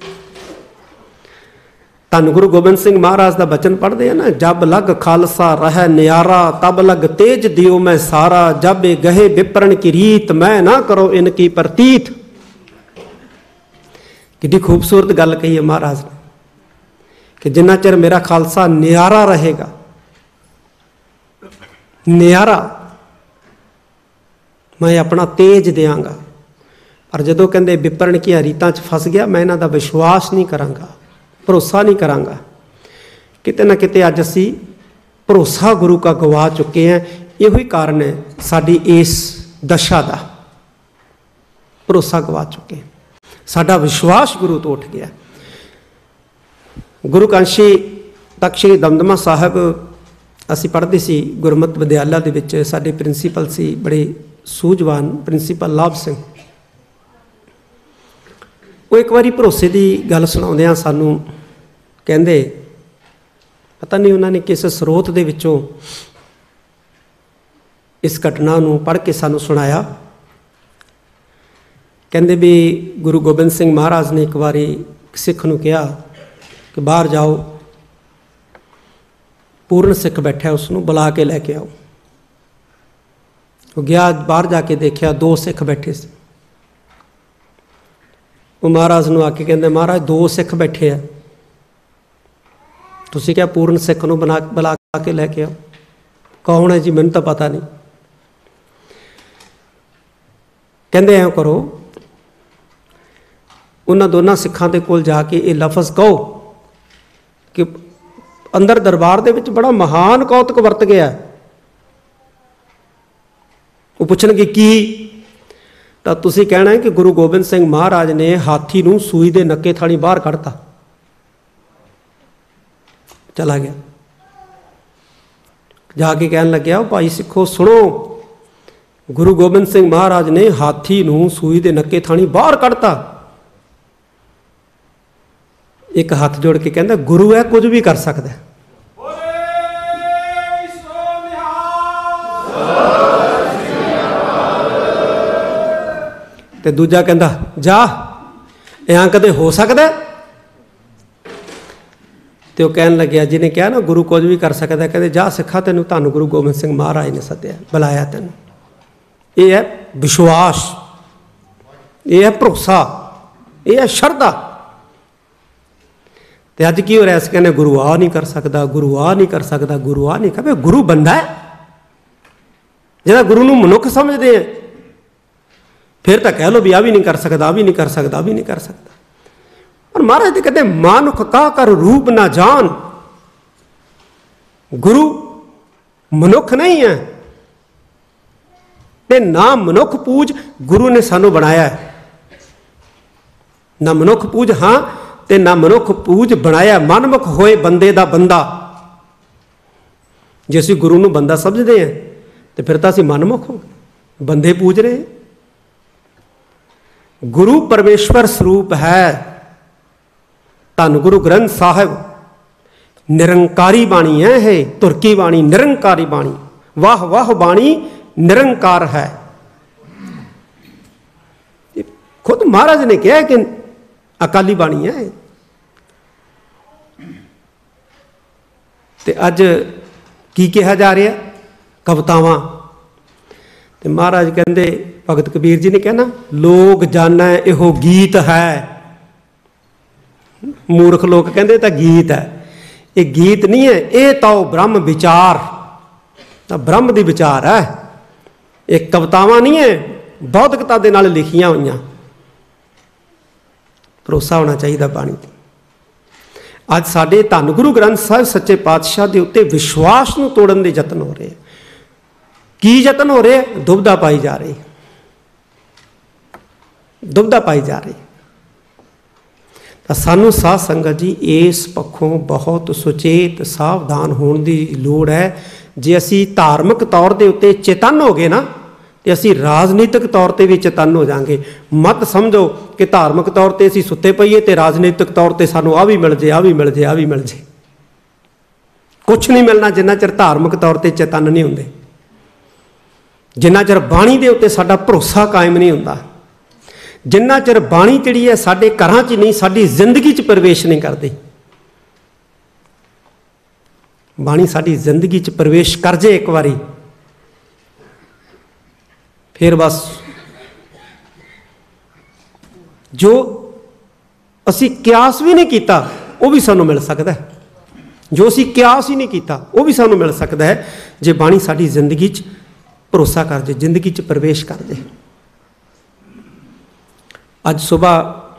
Speaker 1: ਧੰਨ ਗੁਰੂ ਗੋਬਿੰਦ ਸਿੰਘ ਮਹਾਰਾਜ ਦਾ ਬਚਨ ਪੜ੍ਹਦੇ ਆ ਨਾ, ਜਬ ਲਗ ਖਾਲਸਾ ਰਹਿ ਨਿਆਰਾ, ਤਬ ਲਗ ਤੇਜ ਦਿਓ ਮੈਂ ਸਾਰਾ, ਜਬ ਇਹ ਗਹੇ ਵਿਪਰਨ ਕੀ ਰੀਤ, ਮੈਂ ਨਾ ਕਰੋ ਇਨ ਕੀ ਪ੍ਰਤੀਤ। ਕਿੰਨੀ ਖੂਬਸੂਰਤ ਗੱਲ ਕਹੀ ਹੈ ਮਹਾਰਾਜ ਨੇ ਕਿ ਜਿੰਨਾ ਚਿਰ ਮੇਰਾ ਖਾਲਸਾ ਨਿਆਰਾ ਰਹੇਗਾ, ਨਿਆਰਾ, ਮੈਂ ਆਪਣਾ ਤੇਜ ਦਿਆਂਗਾ। ਪਰ ਜਦੋਂ ਕਹਿੰਦੇ ਵਿਪਰਨ ਕੀਆਂ ਰੀਤਾਂ 'ਚ ਫਸ ਗਿਆ, ਮੈਂ ਇਹਨਾਂ ਦਾ ਵਿਸ਼ਵਾਸ ਨਹੀਂ ਕਰਾਂਗਾ, ਭਰੋਸਾ ਨਹੀਂ ਕਰਾਂਗਾ। ਕਿਤੇ ਨਾ ਕਿਤੇ ਅੱਜ ਅਸੀਂ ਭਰੋਸਾ ਗੁਰੂ ਕਾ ਗਵਾ ਚੁੱਕੇ ਹਾਂ। ਇਹੋ ਹੀ ਕਾਰਨ ਹੈ ਸਾਡੀ ਇਸ ਦਸ਼ਾ ਦਾ, ਭਰੋਸਾ ਗਵਾ ਚੁੱਕੇ, ਸਾਡਾ ਵਿਸ਼ਵਾਸ ਗੁਰੂ ਤੋਂ ਉੱਠ ਗਿਆ। ਗੁਰੂ ਕਾਂਸ਼ੀ ਤਖਤ ਸ੍ਰੀ ਦਮਦਮਾ ਸਾਹਿਬ ਅਸੀਂ ਪੜ੍ਹਦੇ ਸੀ ਗੁਰਮਤਿ ਵਿਦਿਆਲਾ ਦੇ ਵਿੱਚ। ਸਾਡੇ ਪ੍ਰਿੰਸੀਪਲ ਸੀ ਬੜੇ ਸੂਝਵਾਨ ਪ੍ਰਿੰਸੀਪਲ ਲਾਭ ਸਿੰਘ। ਉਹ ਇੱਕ ਵਾਰੀ ਭਰੋਸੇ ਦੀ ਗੱਲ ਸੁਣਾਉਂਦਿਆਂ ਸਾਨੂੰ ਕਹਿੰਦੇ, ਪਤਾ ਨਹੀਂ ਉਹਨਾਂ ਨੇ ਕਿਸ ਸਰੋਤ ਦੇ ਵਿੱਚੋਂ ਇਸ ਘਟਨਾ ਨੂੰ ਪੜ੍ਹ ਕੇ ਸਾਨੂੰ ਸੁਣਾਇਆ। ਕਹਿੰਦੇ ਵੀ ਗੁਰੂ ਗੋਬਿੰਦ ਸਿੰਘ ਮਹਾਰਾਜ ਨੇ ਇੱਕ ਵਾਰੀ ਸਿੱਖ ਨੂੰ ਕਿਹਾ ਕਿ ਬਾਹਰ ਜਾਓ, ਪੂਰਨ ਸਿੱਖ ਬੈਠਾ, ਉਸ ਨੂੰ ਬੁਲਾ ਕੇ ਲੈ ਕੇ ਆਓ। ਉਹ ਗਿਆ, ਬਾਹਰ ਜਾ ਕੇ ਦੇਖਿਆ ਦੋ ਸਿੱਖ ਬੈਠੇ ਸੀ। ਉਹ ਮਹਾਰਾਜ ਨੂੰ ਆ ਕੇ ਕਹਿੰਦੇ, ਮਹਾਰਾਜ ਦੋ ਸਿੱਖ ਬੈਠੇ ਆ, ਤੁਸੀਂ ਕਿਹਾ ਪੂਰਨ ਸਿੱਖ ਨੂੰ ਬਣਾ ਬੁਲਾ ਕੇ ਲੈ ਕੇ ਆਓ। ਕੌਣ ਹੈ ਜੀ? ਮੈਨੂੰ ਤਾਂ ਪਤਾ ਨਹੀਂ। ਕਹਿੰਦੇ ਐਂ ਕਰੋ, ਉਹਨਾਂ ਦੋਨਾਂ ਸਿੱਖਾਂ ਦੇ ਕੋਲ ਜਾ ਕੇ ਇਹ ਲਫ਼ਜ਼ ਕਹੋ ਕਿ ਅੰਦਰ ਦਰਬਾਰ ਦੇ ਵਿੱਚ ਬੜਾ ਮਹਾਨ ਕੌਤਕ ਵਰਤ ਗਿਆ। ਉਹ ਪੁੱਛਣਗੇ ਕੀ? ਤਾਂ ਤੁਸੀਂ ਕਹਿਣਾ ਹੈ ਕਿ ਗੁਰੂ ਗੋਬਿੰਦ ਸਿੰਘ ਮਹਾਰਾਜ ਨੇ ਹਾਥੀ ਨੂੰ ਸੂਈ ਦੇ ਨੱਕੇ ਥਾਣੀ ਬਾਹਰ ਕੱਢਤਾ। चला गया। जाके कहन लग्या, भाई सिखो सुनो, गुरु गोबिंद सिंह महाराज ने हाथी नूं सूई दे नक्के थाणी बाहर कढ़ता। एक हाथ जोड़ के कहंदा, गुरु है कुछ भी कर सकता है। ते दूजा कहंदा, जा इं कदे हो सकता है? तो वह कहन लग्या, जिन्हें कहा ना गुरु कुछ भी कर सकता है, कहते जा सिखा, तेनों धन गुरु गोबिंद सिंह महाराज ने सद्या, बुलाया तेन। ये है विश्वास, ये है भरोसा, ये है श्रद्धा। तो अज की हो रहा है, इस कहने गुरु आ नहीं कर सकता, गुरु आ नहीं कर सकता, गुरु आ नहीं कर। गुरु बंदा है जिहड़ा गुरु नूं मनुख समझते हैं, फिर तो कह लो भी आ भी नहीं कर सकता, आ भी नहीं कर सकता, आ भी नहीं कर सकता। और महाराज जी कहते मानुख का कर रूप ना जान। गुरु मनुख नहीं है ते ना मनुख पूज गुरु ने सानू बनाया है। ना मनुख पूज हां ते ना मनुख पूज बनाया। मनमुख होए बंदे दा बंदा। जे असीं गुरु नूं बंदा समझते हैं तो फिर तो असीं मनमुख हो गए, बंदे पूज रहे। गुरु परमेश्वर स्वरूप है। धन गुरु ग्रंथ साहिब निरंकारी बाणी है, है तुरकी बाणी निरंकारी बाणी। वाह वाह बाणी निरंकार है। खुद महाराज ने कहा कि अकाली बाणी है। ते अज की कहा जा रहा कवितावां। ते महाराज कहते, भगत कबीर जी ने कहना, लोग जाना इहो गीत है। मूर्ख लोग कहते तो गीत है, ये गीत नहीं है, ये तो ब्रह्म विचार, ब्रह्म दी विचार है। एक कवितावां नहीं है, बौद्धिकता दे नाल लिखियां हुई। भरोसा होना चाहिए बाणी ते। अज साडे धन गुरु ग्रंथ साहिब सच्चे पातशाह के उत्ते विश्वास नूं तोड़न दे यतन हो रहे। की यतन हो रहे? दुविधा पाई जा रही, दुविधा पाई जा रही। सानू साध संगत जी इस पक्षों बहुत सुचेत सावधान होने की लोड़ है। जे असी धार्मिक तौर के उत्ते चेतन हो गए ना, तो असी राजनीतिक तौर पर भी चेतन हो जाएंगे। मत समझो कि धार्मिक तौर पर असी सुते पईए तो राजनीतिक तौर पर सानू आ भी मिल जाए, आ भी मिल जाए, आ भी मिल जाए। कुछ नहीं मिलना जिन्ना चिर धार्मिक तौर पर चेतन नहीं होंगे, जिन्ना चिर बाणी के उत्ते साडा भरोसा कायम नहीं होंदा, जिन्ना चिर बाणी जिहड़ी है साडे घरां च नहीं, साडी जिंदगी च प्रवेश नहीं करती। बाणी साडी जिंदगी च प्रवेश कर जे एक बारी, फिर बस जो असी क्यास भी नहीं किया वो भी सानू मिल सकता है। जो असी क्यास ही नहीं किया वो भी सानू मिल सकता है, जे बाणी साडी जिंदगी च भरोसा कर जे, जिंदगी च प्रवेश कर जे। अज सुबह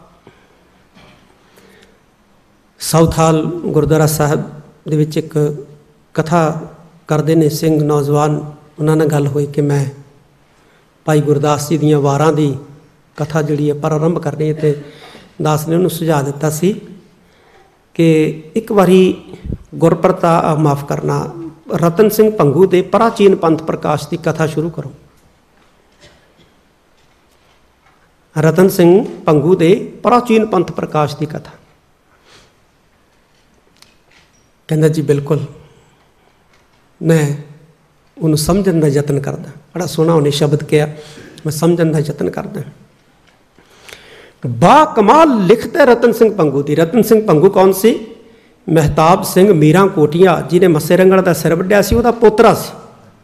Speaker 1: साउथहाल गुरुद्वारा साहब दे विच एक कथा करते हैं सिंह नौजवान, उन्होंने गल हुई कि मैं भाई गुरदास जी दीयां वारां दी कथा जिहड़ी है प्रारंभ करनी है। तो दास ने उन्होंने सुझाव दिता सी कि एक बारी गुरप्रताप माफ़ करना रतन सिंह भंगू के प्राचीन पंथ प्रकाश की कथा शुरू करो। रतन सिंह भंगू के प्राचीन पंथ प्रकाश की कथा। कहना जी बिल्कुल, मैं उन्हें समझने का यत्न करदा। बड़ा सोहना उन्हें शब्द किया, मैं समझने का यत्न करदा। बा कमाल लिखते रतन सिंह भंगू की। रतन सिंह भंगू कौन सी? महताब सिंह मीरा कोटिया जिन्हें मस्से रंगड़ का सिर वड्ढिया सी, उहदा पोतरा सी।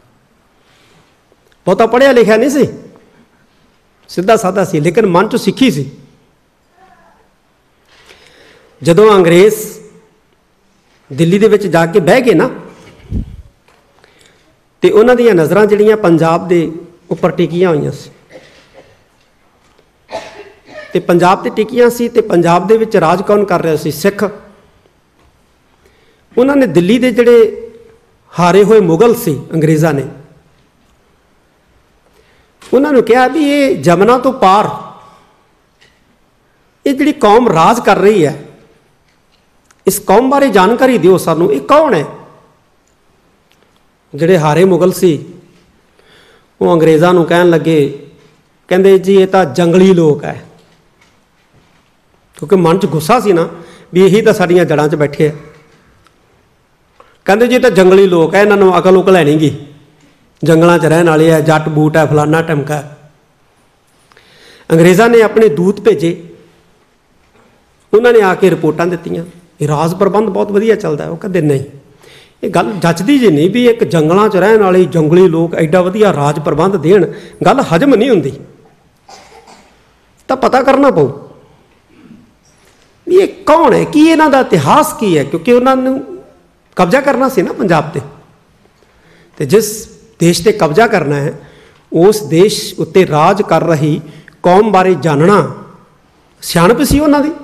Speaker 1: बहुता पढ़िया लिखिया नहीं सी, सीधा साधा सी, लेकिन मन चो सिक्खी सी। जदों अंग्रेज दिल्ली दे विच जाके बह गए ना, तो उन्हां दीयां नज़रां जिहड़ियां पंजाब दे उपर टिकियां होईयां सी, ते पंजाब ते टिकियां सी। ते पंजाब दे विच राज कौन कर रहा सी? सिख। उन्होंने दिल्ली के जिहड़े हारे हुए मुगल सी अंग्रेज़ां ने, उन्होंने कहा भी ये जमुना तो पार ये जिहड़ी कौम राज कर रही है, इस कौम बारे जानकारी दिओ सानू, ये कौन है। जिहड़े हारे मुगल सी वो अंग्रेज़ां नूं कहण लगे, कहंदे जी ये तो जंगली लोग है, क्योंकि मन च गुस्सा सी ना भी यही तो साडियां जड़ां च बैठे है। कहंदे जी तो जंगली लोग है, इन्हां नूं अकल उकल है नहीं गी, जंगलों च रहने वाले है, जट बूट है, फलाना टमका है। अंग्रेज़ों ने अपने दूत भेजे, उन्होंने आके रिपोर्टां दित्तियां, राज प्रबंध बहुत वधिया चलता है। वो कहते नहीं, ये गल जचदी जी नहीं भी एक जंगलों च रहने वाले जंगली लोग एडा वधिया राज प्रबंध देण, गल हजम नहीं हुंदी। तो पता करना पऊ ये कौन है, की इन्हां दा इतिहास की है, क्योंकि उन्होंने कब्जा करना सी ना पंजाब ते, ते जिस देश ते कब्जा करना है उस देश उत्ते राज कर रही कौम बारे जानना सियाणप सी उन्हां दी।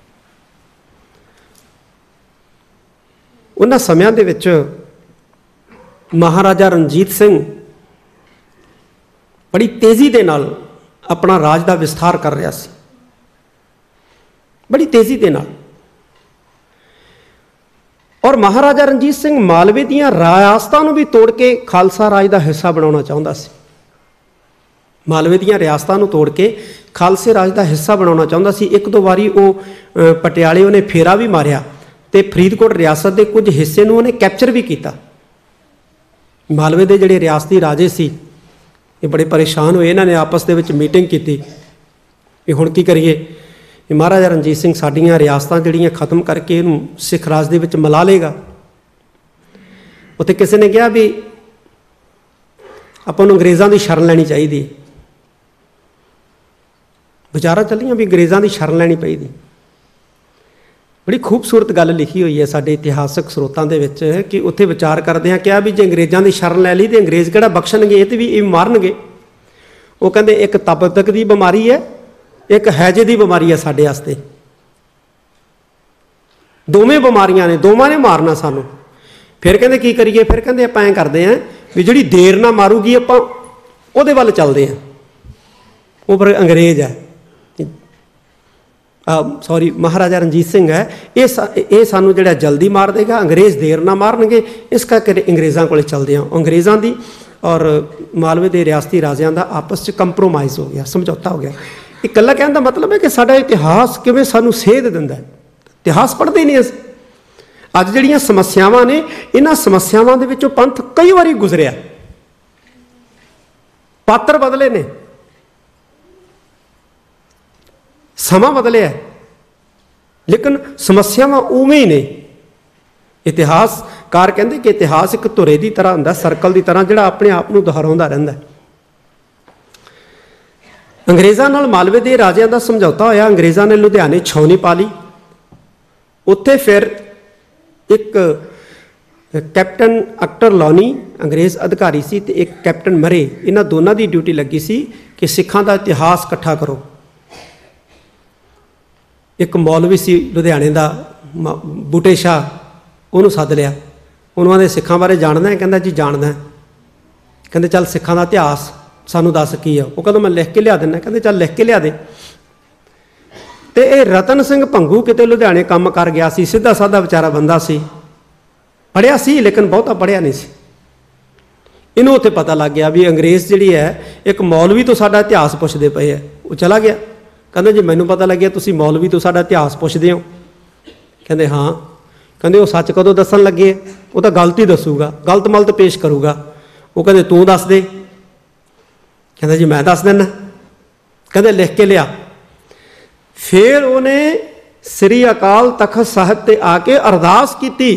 Speaker 1: उन्हां समयां दे विच महाराजा रणजीत सिंह बड़ी तेज़ी दे नाल अपना राज का विस्तार कर रहा सी, बड़ी तेज़ी दे नाल। और महाराजा रणजीत सिंह मालवे दीयां रियासतां नूं भी तोड़ के खालसा राज का हिस्सा बनाउणा चाहुंदा सी। मालवे दीयां रियासतां नूं तोड़ के खालसे राज का हिस्सा बनाउणा चाहुंदा सी। एक दो वारी वो पटियाले उन्हें फेरा भी मारिया ते फरीदकोट रियासत के कुछ हिस्से नूं उन्हें कैप्चर भी किया। मालवे के जिहड़े रियासती राजे सी ये बड़े परेशान हुए, इन्होंने आपस दे विच मीटिंग की भी हुण की करिए, महाराजा रणजीत सिंह साडियां रियासतां जिहड़ियां खत्म करके इहनूं सिख राज दे विच मिला लेगा। उत्थे किसी ने कहा भी आपां नूं अंग्रेज़ां दी शरण लैनी चाहिए, विचारां चलियां भी अंग्रेज़ां दी शरण लैनी पईदी। बड़ी खूबसूरत गल लिखी हुई है साडे इतिहासक स्रोतां दे विच कि उत्थे विचार करदे कहा भी जे अंग्रेज़ां दी शरण लै लई तो अंग्रेज़ किहड़ा बख्शणगे, ये तो भी ये मारनगे। वो कहंदे एक तपतक दी बीमारी है, एक हैजे की बीमारी है साडे वास्ते, दोवें बीमारियां ने, दोवां ने मारना सानू। फिर कहंदे की करिए, फिर कहंदे आपां ऐ करदे हैं भी जिहड़ी देर ना मारूगी आपां उहदे वल चलदे हैं। वो पर अंग्रेज़ है, सॉरी महाराजा रणजीत सिंह है, ये सा, ये सानू जिहड़ा जल्दी मार देगा, अंग्रेज़ देर ना मारनगे, इस करके अंग्रेज़ां कोले चलदे हैं। अंग्रेज़ां दी और मालवे के रियासती राजियां दा आपस च कंप्रोमाइज़ हो गया, समझौता हो गया। एक गल्ला कहने का मतलब है कि साडा इतिहास किवें सानू सेध दिंदा है, इतिहास पढ़ते ही नहीं अस। अज जिहड़ियां समस्यावां ने, इन्हां समस्यावां दे विचों पंथ कई वारी गुजरिया, पात्र बदले ने, समा बदलिया, लेकिन समस्यावां उवें ही ने। इतिहासकार कहते कि इतिहास एक धुरे की तरह हुंदा, सर्कल की तरह जिहड़ा अपने आप नूं दोहराउंदा रहिंदा है। अंग्रेज़ां नाल मालवे के राजियां दा समझौता होया, अंग्रेज़ां ने लुधियाने छावनी पा ली। उत्थे फिर एक कैप्टन अक्टर लॉनी अंग्रेज़ अधिकारी सी ते एक कैप्टन मरे, इन्हां दोनों की ड्यूटी लगी सी कि सिखां दा इतिहास इकट्ठा करो। एक मौलवी सी लुधियाने का बूटे शाह, उन्होंने सद लिया, उन्होंने सिखां बारे जानना है, कहता जी जानना है। कहते चल सिखां का इतिहास सानू दस की है। वो कहता मैं लिख के लिया देना, कहते चल लिख के लिया दे। तो ये रतन सिंह भंगू किते लुधियाने काम कर गया सी, सीधा साधा बेचारा बंदा सी, पढ़िया सी लेकिन बहुता पढ़िया नहीं सी। इनू उत्थे पता लग गया भी अंग्रेज़ जिहड़ी है एक मौलवी तो साडा इतिहास पुछदे पए है। वो चला गया, कहते जी मैनू पता लग गया तुसीं मौलवी तो साडा इतिहास पुछदे हो। कहते हाँ, कहते वो सच कदों दसन लगे, वो तो गलत ही दसूगा, गलत मलत पेश करूगा। वो कहते तू दस दे, कहते जी मैं दस देना। कहते लिख के लिया। फिर उन्हें श्री अकाल तखत साहिब ते आके अरदास की,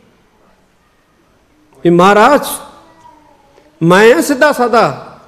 Speaker 1: महाराज मैं सीधा साधा,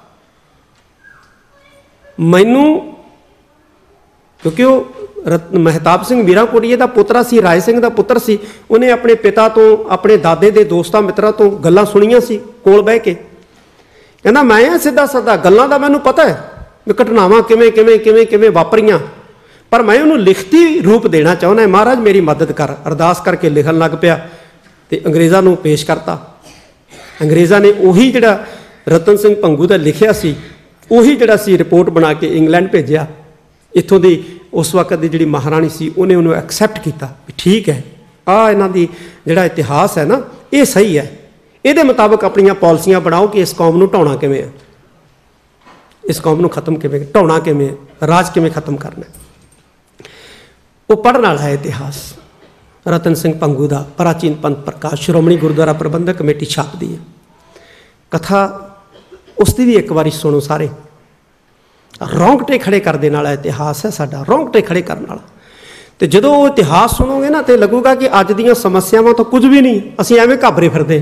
Speaker 1: मैनू, क्योंकि वो रत महताब सिंह मीरांकोटिए का पुत्रा सी, राय सिंह का पुत्र सी, उन्हें अपने पिता तो अपने दादे के दोस्तों मित्रों तो गल्लां सुनियां सी कोल बह के। कहना मैं सीधा साधा गल्लां दा मैनू पता है भी घटनावां किवें किवें किवें किवें वापरियां, पर मैं उन्होंने लिखती रूप देना चाहुंदा, महाराज मेरी मदद कर। अरदास करके लिखन लग पिया ते अंग्रेज़ां नूं पेश करता। अंग्रेज़ां ने उही जिहड़ा रतन सिंह भंगू का लिखिया सी उही जिहड़ा सी रिपोर्ट बना के इंग्लैंड भेजिया। इत्थों की उस वक्त की जिहड़ी महाराणी सी उन्हें उन्होंने एक्सैप्ट किया, ठीक है ਆ ਇਹਨਾਂ ਦੀ ਜਿਹੜਾ ਇਤਿਹਾਸ ਹੈ ਨਾ ਇਹ ਸਹੀ ਹੈ, ਇਹਦੇ ਮੁਤਾਬਕ ਆਪਣੀਆਂ ਪਾਲਿਸੀਆਂ ਬਣਾਓ ਕਿ ਇਸ ਕੌਮ ਨੂੰ ਢਾਉਣਾ ਕਿਵੇਂ ਹੈ, ਇਸ ਕੌਮ ਨੂੰ ਖਤਮ ਕਿਵੇਂ ਢਾਉਣਾ ਕਿਵੇਂ ਹੈ, ਰਾਜ ਕਿਵੇਂ ਖਤਮ ਕਰਨਾ। ਉਹ ਪੜ੍ਹਨ ਵਾਲਾ ਹੈ ਇਤਿਹਾਸ। ਰਤਨ ਸਿੰਘ ਭੰਗੂ ਦਾ ਪ੍ਰਾਚੀਨ ਪੰਥ ਪ੍ਰਕਾਸ਼ ਸ਼੍ਰੋਮਣੀ ਗੁਰਦੁਆਰਾ ਪ੍ਰਬੰਧਕ ਕਮੇਟੀ ਛਾਪਦੀ ਹੈ ਕਥਾ, ਉਸ ਦੀ ਵੀ ਇੱਕ ਵਾਰੀ ਸੁਣੋ ਸਾਰੇ। ਰੌਂਗਟੇ ਖੜੇ ਕਰ ਦੇਣ ਵਾਲਾ ਇਤਿਹਾਸ ਹੈ ਸਾਡਾ, ਰੌਂਗਟੇ ਖੜੇ ਕਰਨ ਵਾਲਾ। ਤੇ ਜਦੋਂ ਉਹ ਇਤਿਹਾਸ ਸੁਣੋਗੇ ਨਾ ਤੇ ਲੱਗੂਗਾ ਕਿ ਅੱਜ ਦੀਆਂ ਸਮੱਸਿਆਵਾਂ ਤਾਂ ਕੁਝ ਵੀ ਨਹੀਂ, ਅਸੀਂ ਐਵੇਂ ਘਾਬਰੇ ਫਿਰਦੇ,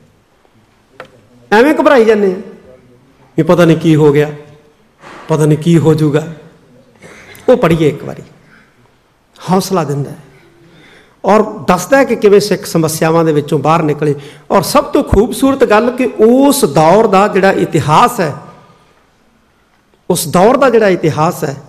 Speaker 1: ਐਵੇਂ ਘਬਰਾਈ ਜਾਂਦੇ ਹਾਂ ਵੀ ਪਤਾ ਨਹੀਂ ਕੀ ਹੋ ਗਿਆ, ਪਤਾ ਨਹੀਂ ਕੀ ਹੋ ਜਾਊਗਾ। ਉਹ ਪੜ੍ਹੀਏ ਇੱਕ ਵਾਰੀ, ਹੌਸਲਾ ਦਿੰਦਾ ਹੈ ਔਰ ਦੱਸਦਾ ਹੈ ਕਿ ਕਿਵੇਂ ਸਿੱਖ ਸਮੱਸਿਆਵਾਂ ਦੇ ਵਿੱਚੋਂ ਬਾਹਰ ਨਿਕਲੇ। ਔਰ ਸਭ ਤੋਂ ਖੂਬਸੂਰਤ ਗੱਲ ਕਿ ਉਸ ਦੌਰ ਦਾ ਜਿਹੜਾ ਇਤਿਹਾਸ ਹੈ, ਉਸ ਦੌਰ ਦਾ ਜਿਹੜਾ ਇਤਿਹਾਸ ਹੈ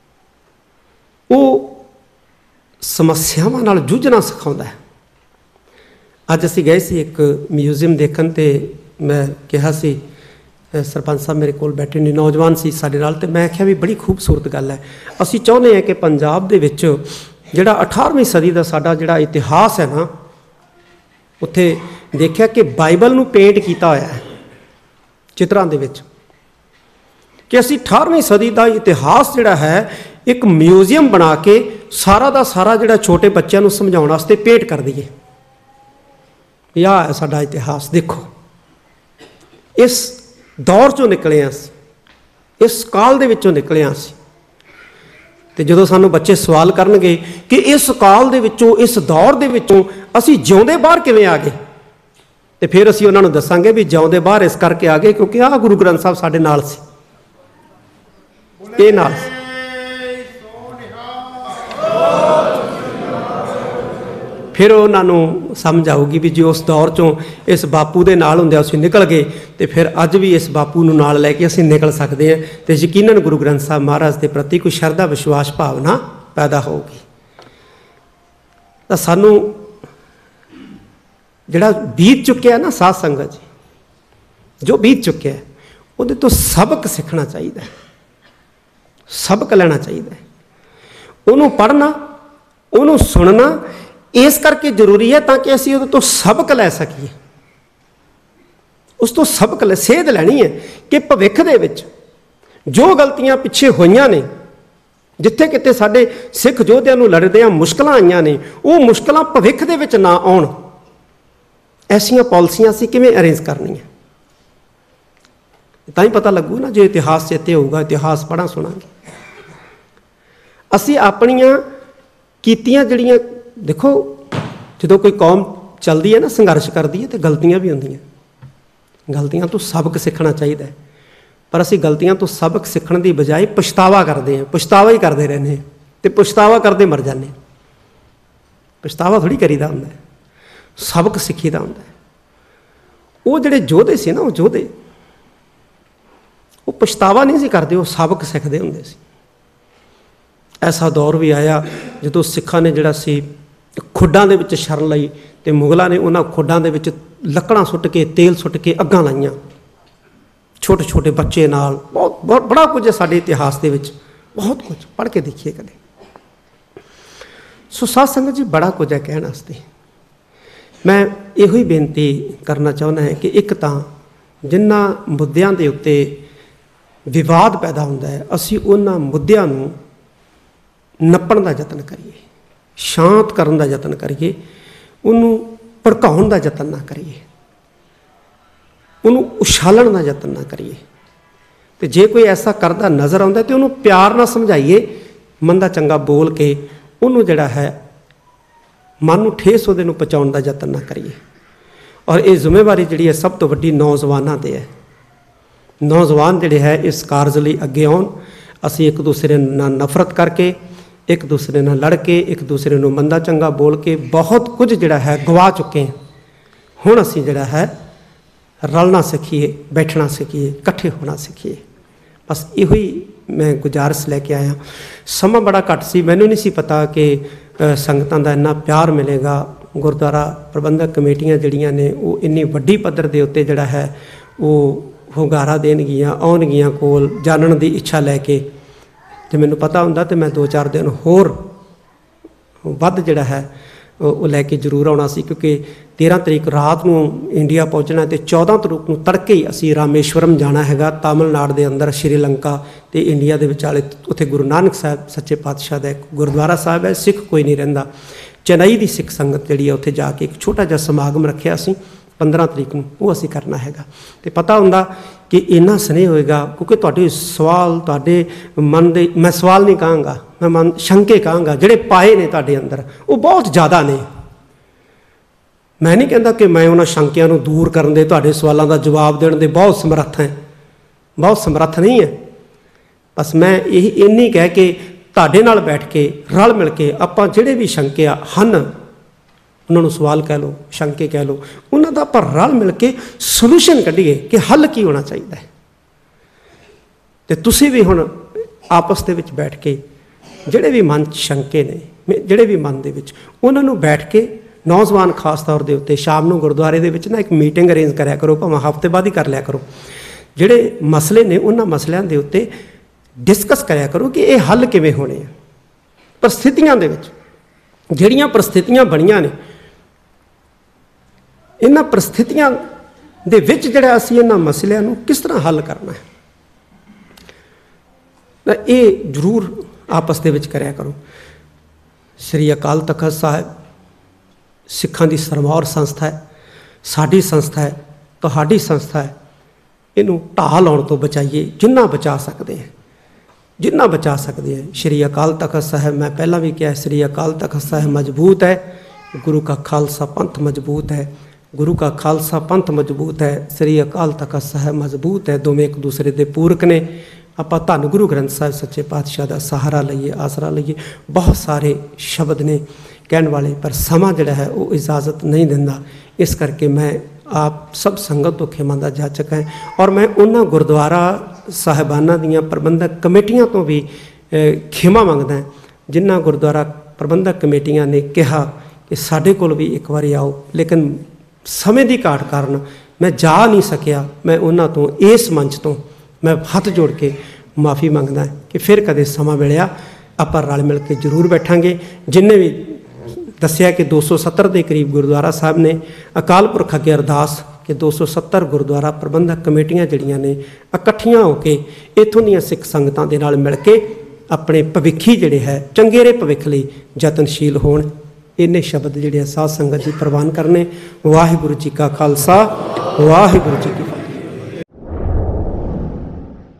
Speaker 1: ਉਹ ਸਮੱਸਿਆਵਾਂ ਨਾਲ ਜੂਝਣਾ ਸਿਖਾਉਂਦਾ ਹੈ। ਅੱਜ ਅਸੀਂ ਗਏ ਸੀ ਇੱਕ ਮਿਊਜ਼ੀਅਮ ਦੇਖਣ, ਤੇ ਮੈਂ ਕਿਹਾ ਸੀ ਸਰਪੰਚ ਸਾਹਿਬ ਮੇਰੇ ਕੋਲ ਬੈਠੇ ਨੇ, ਨੌਜਵਾਨ ਸੀ ਸਾਡੇ ਨਾਲ, ਤੇ ਮੈਂ ਆਖਿਆ ਵੀ ਬੜੀ ਖੂਬਸੂਰਤ ਗੱਲ ਹੈ, ਅਸੀਂ ਚਾਹੁੰਦੇ ਹਾਂ ਕਿ ਪੰਜਾਬ ਦੇ ਵਿੱਚ ਜਿਹੜਾ ਅਠਾਰਵੀਂ ਸਦੀ ਦਾ ਸਾਡਾ ਜਿਹੜਾ ਇਤਿਹਾਸ ਹੈ ਨਾ, ਉੱਥੇ ਦੇਖਿਆ ਕਿ ਬਾਈਬਲ ਨੂੰ ਪੇਂਟ ਕੀਤਾ ਹੋਇਆ ਹੈ ਚਿੱਤਰਾਂ ਦੇ ਵਿੱਚ, ਕਿ ਅਸੀਂ ਅਠਾਰਵੀਂ ਸਦੀ ਦਾ ਇਤਿਹਾਸ ਜਿਹੜਾ ਹੈ ਇੱਕ ਮਿਊਜ਼ੀਅਮ ਬਣਾ ਕੇ ਸਾਰਾ ਦਾ ਸਾਰਾ ਜਿਹੜਾ ਛੋਟੇ ਬੱਚਿਆਂ ਨੂੰ ਸਮਝਾਉਣ ਵਾਸਤੇ ਪੇਂਟ ਕਰ ਦਈਏ। ਇਹ ਹੈ ਸਾਡਾ ਇਤਿਹਾਸ, ਦੇਖੋ ਇਸ ਦੌਰ 'ਚੋਂ ਨਿਕਲੇ ਹਾਂ ਅਸੀਂ, ਇਸ ਕਾਲ ਦੇ ਵਿੱਚੋਂ ਨਿਕਲੇ ਹਾਂ ਅਸੀਂ। ਤੇ ਜਦੋਂ ਸਾਨੂੰ ਬੱਚੇ ਸਵਾਲ ਕਰਨਗੇ ਕਿ ਇਸ ਕਾਲ ਦੇ ਵਿੱਚੋਂ, ਇਸ ਦੌਰ ਦੇ ਵਿੱਚੋਂ ਅਸੀਂ ਜਿਉਂਦੇ ਬਾਹਰ ਕਿਵੇਂ ਆ ਗਏ, ਤੇ ਫਿਰ ਅਸੀਂ ਉਹਨਾਂ ਨੂੰ ਦੱਸਾਂਗੇ ਵੀ ਜਿਉਂਦੇ ਬਾਹਰ ਇਸ ਕਰਕੇ ਆ ਗਏ ਕਿਉਂਕਿ ਆਹ ਗੁਰੂ ਗ੍ਰੰਥ ਸਾਹਿਬ ਸਾਡੇ ਨਾਲ ਸੀ, ਇਹ ਨਾਲ ਸੀ। ਫਿਰ ਉਹਨਾਂ ਨੂੰ ਸਮਝ ਆਊਗੀ ਵੀ ਜੇ ਉਸ ਦੌਰ 'ਚੋਂ ਇਸ ਬਾਪੂ ਦੇ ਨਾਲ ਹੁੰਦੇ ਅਸੀਂ ਨਿਕਲ ਗਏ, ਤੇ ਫਿਰ ਅੱਜ ਵੀ ਇਸ ਬਾਪੂ ਨੂੰ ਨਾਲ ਲੈ ਕੇ ਅਸੀਂ ਨਿਕਲ ਸਕਦੇ ਹਾਂ, ਤੇ ਯਕੀਨਨ ਗੁਰੂ ਗ੍ਰੰਥ ਸਾਹਿਬ ਮਹਾਰਾਜ ਦੇ ਪ੍ਰਤੀ ਕੋਈ ਸ਼ਰਧਾ ਵਿਸ਼ਵਾਸ ਭਾਵਨਾ ਪੈਦਾ ਹੋਊਗੀ। ਤਾਂ ਸਾਨੂੰ ਜਿਹੜਾ ਬੀਤ ਚੁੱਕਿਆ ਨਾ ਸਾਧ ਸੰਗਤ ਜੀ, ਜੋ ਬੀਤ ਚੁੱਕਿਆ ਉਹਦੇ ਤੋਂ ਸਬਕ ਸਿੱਖਣਾ ਚਾਹੀਦਾ, ਸਬਕ ਲੈਣਾ ਚਾਹੀਦਾ। ਉਹਨੂੰ ਪੜ੍ਹਨਾ, ਉਹਨੂੰ ਸੁਣਨਾ ਇਸ ਕਰਕੇ ਜ਼ਰੂਰੀ ਹੈ ਤਾਂ ਕਿ ਅਸੀਂ ਉਹਦੇ ਤੋਂ ਸਬਕ ਲੈ ਸਕੀਏ, ਉਸ ਤੋਂ ਸਬਕ ਲੈ ਸੇਧ ਲੈਣੀ ਹੈ ਕਿ ਭਵਿੱਖ ਦੇ ਵਿੱਚ ਜੋ ਗਲਤੀਆਂ ਪਿੱਛੇ ਹੋਈਆਂ ਨੇ, ਜਿੱਥੇ ਕਿਤੇ ਸਾਡੇ ਸਿੱਖ ਯੋਧਿਆਂ ਨੂੰ ਲੜਦਿਆਂ ਮੁਸ਼ਕਲਾਂ ਆਈਆਂ ਨੇ, ਉਹ ਮੁਸ਼ਕਲਾਂ ਭਵਿੱਖ ਦੇ ਵਿੱਚ ਨਾ ਆਉਣ। ਐਸੀਆਂ ਪਾਲਿਸੀਆਂ ਅਸੀਂ ਕਿਵੇਂ ਅਰੇਂਜ ਕਰਨੀਆਂ, ਤਾਂ ਹੀ ਪਤਾ ਲੱਗੂ ਨਾ। ਜੇ ਇਤਿਹਾਸ ਚੇਤੇ ਹੋਊਗਾ, ਇਤਿਹਾਸ ਪੜ੍ਹਾਂ ਸੁਣਾਂਗੇ ਅਸੀਂ ਆਪਣੀਆਂ ਕੀਤੀਆਂ ਜਿਹੜੀਆਂ। ਦੇਖੋ ਜਦੋਂ ਕੋਈ ਕੌਮ ਚੱਲਦੀ ਹੈ ਨਾ, ਸੰਘਰਸ਼ ਕਰਦੀ ਹੈ, ਤੇ ਗਲਤੀਆਂ ਵੀ ਹੁੰਦੀਆਂ, ਗਲਤੀਆਂ ਤੋਂ ਸਬਕ ਸਿੱਖਣਾ ਚਾਹੀਦਾ ਹੈ। ਪਰ ਅਸੀਂ ਗਲਤੀਆਂ ਤੋਂ ਸਬਕ ਸਿੱਖਣ ਦੀ ਬਜਾਏ ਪਛਤਾਵਾ ਕਰਦੇ ਹਾਂ, ਪਛਤਾਵਾ ਹੀ ਕਰਦੇ ਰਹਿੰਦੇ ਹਾਂ, ਤੇ ਪਛਤਾਵਾ ਕਰਦੇ ਮਰ ਜਾਂਦੇ ਹਾਂ। ਪਛਤਾਵਾ ਥੋੜ੍ਹੀ ਕਰੀਦਾ ਹੁੰਦਾ, ਸਬਕ ਸਿੱਖੀਦਾ ਹੁੰਦਾ। ਉਹ ਜਿਹੜੇ ਯੋਧੇ ਸੀ ਨਾ, ਉਹ ਯੋਧੇ ਉਹ ਪਛਤਾਵਾ ਨਹੀਂ ਸੀ ਕਰਦੇ, ਉਹ ਸਬਕ ਸਿੱਖਦੇ ਹੁੰਦੇ ਸੀ। ਐਸਾ ਦੌਰ ਵੀ ਆਇਆ ਜਦੋਂ ਸਿੱਖਾਂ ਨੇ ਜਿਹੜਾ ਸੀ ਖੁੱਡਾਂ ਦੇ ਵਿੱਚ ਸ਼ਰਨ ਲਈ, ਤੇ ਮੁਗਲਾਂ ਨੇ ਉਹਨਾਂ ਖੁੱਡਾਂ ਦੇ ਵਿੱਚ ਲੱਕੜਾਂ ਸੁੱਟ ਕੇ, ਤੇਲ ਸੁੱਟ ਕੇ ਅੱਗਾਂ ਲਾਈਆਂ, ਛੋਟੇ ਛੋਟੇ ਬੱਚੇ ਨਾਲ। ਬਹੁਤ ਬਹੁਤ ਬੜਾ ਕੁਝ ਹੈ ਸਾਡੇ ਇਤਿਹਾਸ ਦੇ ਵਿੱਚ, ਬਹੁਤ ਕੁਝ ਪੜ੍ਹ ਕੇ ਦੇਖੀਏ ਕਦੇ। ਸੋ ਸਾਧ ਸੰਗਤ ਜੀ, ਬੜਾ ਕੁਝ ਹੈ ਕਹਿਣ ਵਾਸਤੇ। ਮੈਂ ਇਹੋ ਹੀ ਬੇਨਤੀ ਕਰਨਾ ਚਾਹੁੰਦਾ ਹਾਂ ਕਿ ਇੱਕ ਤਾਂ ਜਿਨ੍ਹਾਂ ਮੁੱਦਿਆਂ ਦੇ ਉੱਤੇ ਵਿਵਾਦ ਪੈਦਾ ਹੁੰਦਾ ਹੈ, ਅਸੀਂ ਉਹਨਾਂ ਮੁੱਦਿਆਂ ਨੂੰ ਨੱਪਣ ਦਾ ਯਤਨ ਕਰੀਏ, ਸ਼ਾਂਤ ਕਰਨ ਦਾ ਯਤਨ ਕਰੀਏ, ਉਹਨੂੰ ਭੜਕਾਉਣ ਦਾ ਯਤਨ ਨਾ ਕਰੀਏ, ਉਹਨੂੰ ਉਛਾਲਣ ਦਾ ਯਤਨ ਨਾ ਕਰੀਏ। ਤੇ ਜੇ ਕੋਈ ਐਸਾ ਕਰਦਾ ਨਜ਼ਰ ਆਉਂਦਾ ਤੇ ਉਹਨੂੰ ਪਿਆਰ ਨਾਲ ਸਮਝਾਈਏ, ਮੰਦਾ ਚੰਗਾ ਬੋਲ ਕੇ ਉਹਨੂੰ ਜਿਹੜਾ ਹੈ ਮਨ ਨੂੰ ਠੇਸ ਉਹਦੇ ਨੂੰ ਪਹੁੰਚਾਉਣ ਦਾ ਯਤਨ ਨਾ ਕਰੀਏ। ਔਰ ਇਹ ਜ਼ਿੰਮੇਵਾਰੀ ਜਿਹੜੀ ਹੈ ਸਭ ਤੋਂ ਵੱਡੀ ਨੌਜਵਾਨਾਂ 'ਤੇ ਹੈ। ਨੌਜਵਾਨ ਜਿਹੜੇ ਹੈ ਇਸ ਕਾਰਜ ਲਈ ਅੱਗੇ ਆਉਣ। ਅਸੀਂ ਇੱਕ ਦੂਸਰੇ ਨਾਲ ਨਫ਼ਰਤ ਕਰਕੇ, ਇੱਕ ਦੂਸਰੇ ਨਾਲ ਲੜ ਕੇ, ਇੱਕ ਦੂਸਰੇ ਨੂੰ ਮੰਦਾ ਚੰਗਾ ਬੋਲ ਕੇ ਬਹੁਤ ਕੁਝ ਜਿਹੜਾ ਹੈ ਗਵਾ ਚੁੱਕੇ ਹਾਂ। ਹੁਣ ਅਸੀਂ ਜਿਹੜਾ ਹੈ ਰਲਣਾ ਸਿੱਖੀਏ, ਬੈਠਣਾ ਸਿੱਖੀਏ, ਇਕੱਠੇ ਹੋਣਾ ਸਿੱਖੀਏ। ਬਸ ਇਹੋ ਹੀ ਮੈਂ ਗੁਜ਼ਾਰਿਸ਼ ਲੈ ਕੇ ਆਇਆ। ਸਮਾਂ ਬੜਾ ਘੱਟ ਸੀ, ਮੈਨੂੰ ਨਹੀਂ ਸੀ ਪਤਾ ਕਿ ਸੰਗਤਾਂ ਦਾ ਇੰਨਾ ਪਿਆਰ ਮਿਲੇਗਾ। ਗੁਰਦੁਆਰਾ ਪ੍ਰਬੰਧਕ ਕਮੇਟੀਆਂ ਜਿਹੜੀਆਂ ਨੇ ਉਹ ਇੰਨੀ ਵੱਡੀ ਪੱਧਰ ਦੇ ਉੱਤੇ ਜਿਹੜਾ ਹੈ ਉਹ ਹੁੰਗਾਰਾ ਦੇਣਗੀਆਂ, ਆਉਣਗੀਆਂ ਕੋਲ ਜਾਣਨ ਦੀ ਇੱਛਾ ਲੈ ਕੇ। ਤੇ ਮੈਨੂੰ ਪਤਾ ਹੁੰਦਾ ਤੇ ਮੈਂ ਦੋ ਚਾਰ ਦਿਨ ਹੋਰ ਵੱਧ ਜਿਹੜਾ ਹੈ ਉਹ ਲੈ ਕੇ ਜ਼ਰੂਰ ਆਉਣਾ ਸੀ, ਕਿਉਂਕਿ ਤੇਰ੍ਹਾਂ ਤਰੀਕ ਰਾਤ ਨੂੰ ਇੰਡੀਆ ਪਹੁੰਚਣਾ ਅਤੇ ਚੌਦ੍ਹਾਂ ਤਰੀਕ ਨੂੰ ਤੜਕੇ ਹੀ ਅਸੀਂ ਰਾਮੇਸ਼ਵਰਮ ਜਾਣਾ ਹੈਗਾ, ਤਾਮਿਲਨਾਡੂ ਦੇ ਅੰਦਰ ਸ਼੍ਰੀਲੰਕਾ ਅਤੇ ਇੰਡੀਆ ਦੇ ਵਿਚਾਲੇ। ਉੱਥੇ ਗੁਰੂ ਨਾਨਕ ਸਾਹਿਬ ਸੱਚੇ ਪਾਤਸ਼ਾਹ ਦਾ ਇੱਕ ਗੁਰਦੁਆਰਾ ਸਾਹਿਬ ਹੈ, ਸਿੱਖ ਕੋਈ ਨਹੀਂ ਰਹਿੰਦਾ। ਚੇਨਈ ਦੀ ਸਿੱਖ ਸੰਗਤ ਜਿਹੜੀ ਹੈ ਉੱਥੇ ਜਾ ਕੇ ਇੱਕ ਛੋਟਾ ਜਿਹਾ ਸਮਾਗਮ ਰੱਖਿਆ ਅਸੀਂ ਪੰਦਰਾਂ ਤਰੀਕ ਨੂੰ, ਉਹ ਅਸੀਂ ਕਰਨਾ ਹੈਗਾ। ਅਤੇ ਪਤਾ ਹੁੰਦਾ ਕਿ ਇੰਨਾ ਸਨੇਹ ਹੋਏਗਾ, ਕਿਉਂਕਿ ਤੁਹਾਡੇ ਸਵਾਲ, ਤੁਹਾਡੇ ਮਨ ਦੇ, ਮੈਂ ਸਵਾਲ ਨਹੀਂ ਕਹਾਂਗਾ, ਮੈਂ ਮਨ ਸ਼ੰਕੇ ਕਹਾਂਗਾ, ਜਿਹੜੇ ਪਾਏ ਨੇ ਤੁਹਾਡੇ ਅੰਦਰ ਉਹ ਬਹੁਤ ਜ਼ਿਆਦਾ ਨੇ। ਮੈਂ ਨਹੀਂ ਕਹਿੰਦਾ ਕਿ ਮੈਂ ਉਹਨਾਂ ਸ਼ੰਕਿਆਂ ਨੂੰ ਦੂਰ ਕਰਨ ਦੇ, ਤੁਹਾਡੇ ਸਵਾਲਾਂ ਦਾ ਜਵਾਬ ਦੇਣ ਦੇ ਬਹੁਤ ਸਮਰੱਥ ਹੈ, ਬਹੁਤ ਸਮਰੱਥ ਨਹੀਂ ਹੈ। ਬਸ ਮੈਂ ਇਹ ਇੰਨੀ ਕਹਿ ਕੇ ਤੁਹਾਡੇ ਨਾਲ ਬੈਠ ਕੇ ਰਲ ਮਿਲ ਕੇ ਆਪਾਂ ਜਿਹੜੇ ਵੀ ਸ਼ੰਕਿਆ ਹਨ, ਉਹਨਾਂ ਨੂੰ ਸਵਾਲ ਕਹਿ ਲਓ, ਸ਼ੰਕੇ ਕਹਿ ਲਓ, ਉਹਨਾਂ ਦਾ ਆਪਾਂ ਰਲ ਮਿਲ ਕੇ ਸੋਲੂਸ਼ਨ ਕੱਢੀਏ ਕਿ ਹੱਲ ਕੀ ਹੋਣਾ ਚਾਹੀਦਾ ਹੈ। ਅਤੇ ਤੁਸੀਂ ਵੀ ਹੁਣ ਆਪਸ ਦੇ ਵਿੱਚ ਬੈਠ ਕੇ ਜਿਹੜੇ ਵੀ ਮਨ 'ਚ ਸ਼ੰਕੇ ਨੇ, ਜਿਹੜੇ ਵੀ ਮਨ ਦੇ ਵਿੱਚ, ਉਹਨਾਂ ਨੂੰ ਬੈਠ ਕੇ ਨੌਜਵਾਨ ਖਾਸ ਤੌਰ ਦੇ ਉੱਤੇ ਸ਼ਾਮ ਨੂੰ ਗੁਰਦੁਆਰੇ ਦੇ ਵਿੱਚ ਨਾ ਇੱਕ ਮੀਟਿੰਗ ਅਰੇਂਜ ਕਰਿਆ ਕਰੋ, ਭਾਵੇਂ ਹਫ਼ਤੇ ਬਾਅਦ ਹੀ ਕਰ ਲਿਆ ਕਰੋ। ਜਿਹੜੇ ਮਸਲੇ ਨੇ ਉਹਨਾਂ ਮਸਲਿਆਂ ਦੇ ਉੱਤੇ ਡਿਸਕਸ ਕਰਿਆ ਕਰੋ ਕਿ ਇਹ ਹੱਲ ਕਿਵੇਂ ਹੋਣੇ ਆ। ਪ੍ਰਸਥਿਤੀਆਂ ਦੇ ਵਿੱਚ ਜਿਹੜੀਆਂ ਪ੍ਰਸਥਿਤੀਆਂ ਬਣੀਆਂ ਨੇ, ਇਹਨਾਂ ਪ੍ਰਸਥਿਤੀਆਂ ਦੇ ਵਿੱਚ ਜਿਹੜਾ ਅਸੀਂ ਇਹਨਾਂ ਮਸਲਿਆਂ ਨੂੰ ਕਿਸ ਤਰ੍ਹਾਂ ਹੱਲ ਕਰਨਾ ਹੈ, ਤਾਂ ਇਹ ਜ਼ਰੂਰ ਆਪਸ ਦੇ ਵਿੱਚ ਕਰਿਆ ਕਰੋ। ਸ੍ਰੀ ਅਕਾਲ ਤਖ਼ਤ ਸਾਹਿਬ ਸਿੱਖਾਂ ਦੀ ਸਰਮੌਰ ਸੰਸਥਾ ਹੈ, ਸਾਡੀ ਸੰਸਥਾ ਹੈ, ਤੁਹਾਡੀ ਸੰਸਥਾ ਹੈ। ਇਹਨੂੰ ਢਾਹ ਲਾਉਣ ਤੋਂ ਬਚਾਈਏ ਜਿੰਨਾ ਬਚਾ ਸਕਦੇ ਹਾਂ, ਜਿੰਨਾ ਬਚਾ ਸਕਦੇ ਹਾਂ। ਸ੍ਰੀ ਅਕਾਲ ਤਖ਼ਤ ਸਾਹਿਬ, ਮੈਂ ਪਹਿਲਾਂ ਵੀ ਕਿਹਾ, ਸ੍ਰੀ ਅਕਾਲ ਤਖ਼ਤ ਸਾਹਿਬ ਮਜ਼ਬੂਤ ਹੈ, ਗੁਰੂ ਕਾ ਖਾਲਸਾ ਪੰਥ ਮਜ਼ਬੂਤ ਹੈ, ਗੁਰੂ ਕਾ ਖਾਲਸਾ ਪੰਥ ਮਜ਼ਬੂਤ ਹੈ, ਸ੍ਰੀ ਅਕਾਲ ਤਖ਼ਤ ਸਾਹਿਬ ਮਜ਼ਬੂਤ ਹੈ। ਦੋਵੇਂ ਇੱਕ ਦੂਸਰੇ ਦੇ ਪੂਰਕ ਨੇ। ਆਪਾਂ ਧੰਨ ਗੁਰੂ ਗ੍ਰੰਥ ਸਾਹਿਬ ਸੱਚੇ ਪਾਤਸ਼ਾਹ ਦਾ ਸਹਾਰਾ ਲਈਏ, ਆਸਰਾ ਲਈਏ। ਬਹੁਤ ਸਾਰੇ ਸ਼ਬਦ ਨੇ ਕਹਿਣ ਵਾਲੇ, ਪਰ ਸਮਾਂ ਜਿਹੜਾ ਹੈ ਉਹ ਇਜਾਜ਼ਤ ਨਹੀਂ ਦਿੰਦਾ। ਇਸ ਕਰਕੇ ਮੈਂ ਆਪ ਸਭ ਸੰਗਤ ਤੋਂ ਖਿਮਾ ਦਾ ਜਾਚਕ ਹੈ, ਔਰ ਮੈਂ ਉਹਨਾਂ ਗੁਰਦੁਆਰਾ ਸਾਹਿਬਾਨਾਂ ਦੀਆਂ ਪ੍ਰਬੰਧਕ ਕਮੇਟੀਆਂ ਤੋਂ ਵੀ ਖਿਮਾ ਮੰਗਦਾ, ਜਿਨ੍ਹਾਂ ਗੁਰਦੁਆਰਾ ਪ੍ਰਬੰਧਕ ਕਮੇਟੀਆਂ ਨੇ ਕਿਹਾ ਕਿ ਸਾਡੇ ਕੋਲ ਵੀ ਇੱਕ ਵਾਰੀ ਆਓ, ਲੇਕਿਨ ਸਮੇਂ ਦੀ ਘਾਟ ਕਾਰਨ ਮੈਂ ਜਾ ਨਹੀਂ ਸਕਿਆ। ਮੈਂ ਉਹਨਾਂ ਤੋਂ ਇਸ ਮੰਚ ਤੋਂ ਮੈਂ ਹੱਥ ਜੋੜ ਕੇ ਮਾफ़ੀ ਮੰਗਦਾ ਕਿ ਫਿਰ ਕਦੇ ਸਮਾਂ ਮਿਲਿਆ ਆਪਾਂ ਰਲ ਮਿਲ ਕੇ ਜ਼ਰੂਰ ਬੈਠਾਂਗੇ। ਜਿੰਨੇ ਵੀ ਦੱਸਿਆ ਕਿ ਦੋ ਸੌ ਸੱਤਰ ਦੇ ਕਰੀਬ ਗੁਰਦੁਆਰਾ ਸਾਹਿਬ ਨੇ, ਅਕਾਲ ਪੁਰਖ ਅੱਗੇ ਅਰਦਾਸ ਕਿ ਦੋ ਸੌ ਸੱਤਰ ਗੁਰਦੁਆਰਾ ਪ੍ਰਬੰਧਕ ਕਮੇਟੀਆਂ ਜਿਹੜੀਆਂ ਨੇ ਇਕੱਠੀਆਂ ਹੋ ਕੇ ਇੱਥੋਂ ਦੀਆਂ ਸਿੱਖ ਸੰਗਤਾਂ ਦੇ ਨਾਲ ਮਿਲ ਕੇ ਆਪਣੇ ਭਵਿੱਖੀ ਜਿਹੜੇ ਹੈ ਚੰਗੇਰੇ ਭਵਿੱਖ ਲਈ ਯਤਨਸ਼ੀਲ ਹੋਣ। ਇੰਨੇ ਸ਼ਬਦ ਜਿਹੜੇ ਸਾਧ ਸੰਗਤ ਜੀ ਪ੍ਰਵਾਨ ਕਰਨੇ। ਵਾਹਿਗੁਰੂ ਜੀ ਕਾ ਖਾਲਸਾ, ਵਾਹਿਗੁਰੂ ਜੀ ਕੀ ਫਤਿਹ।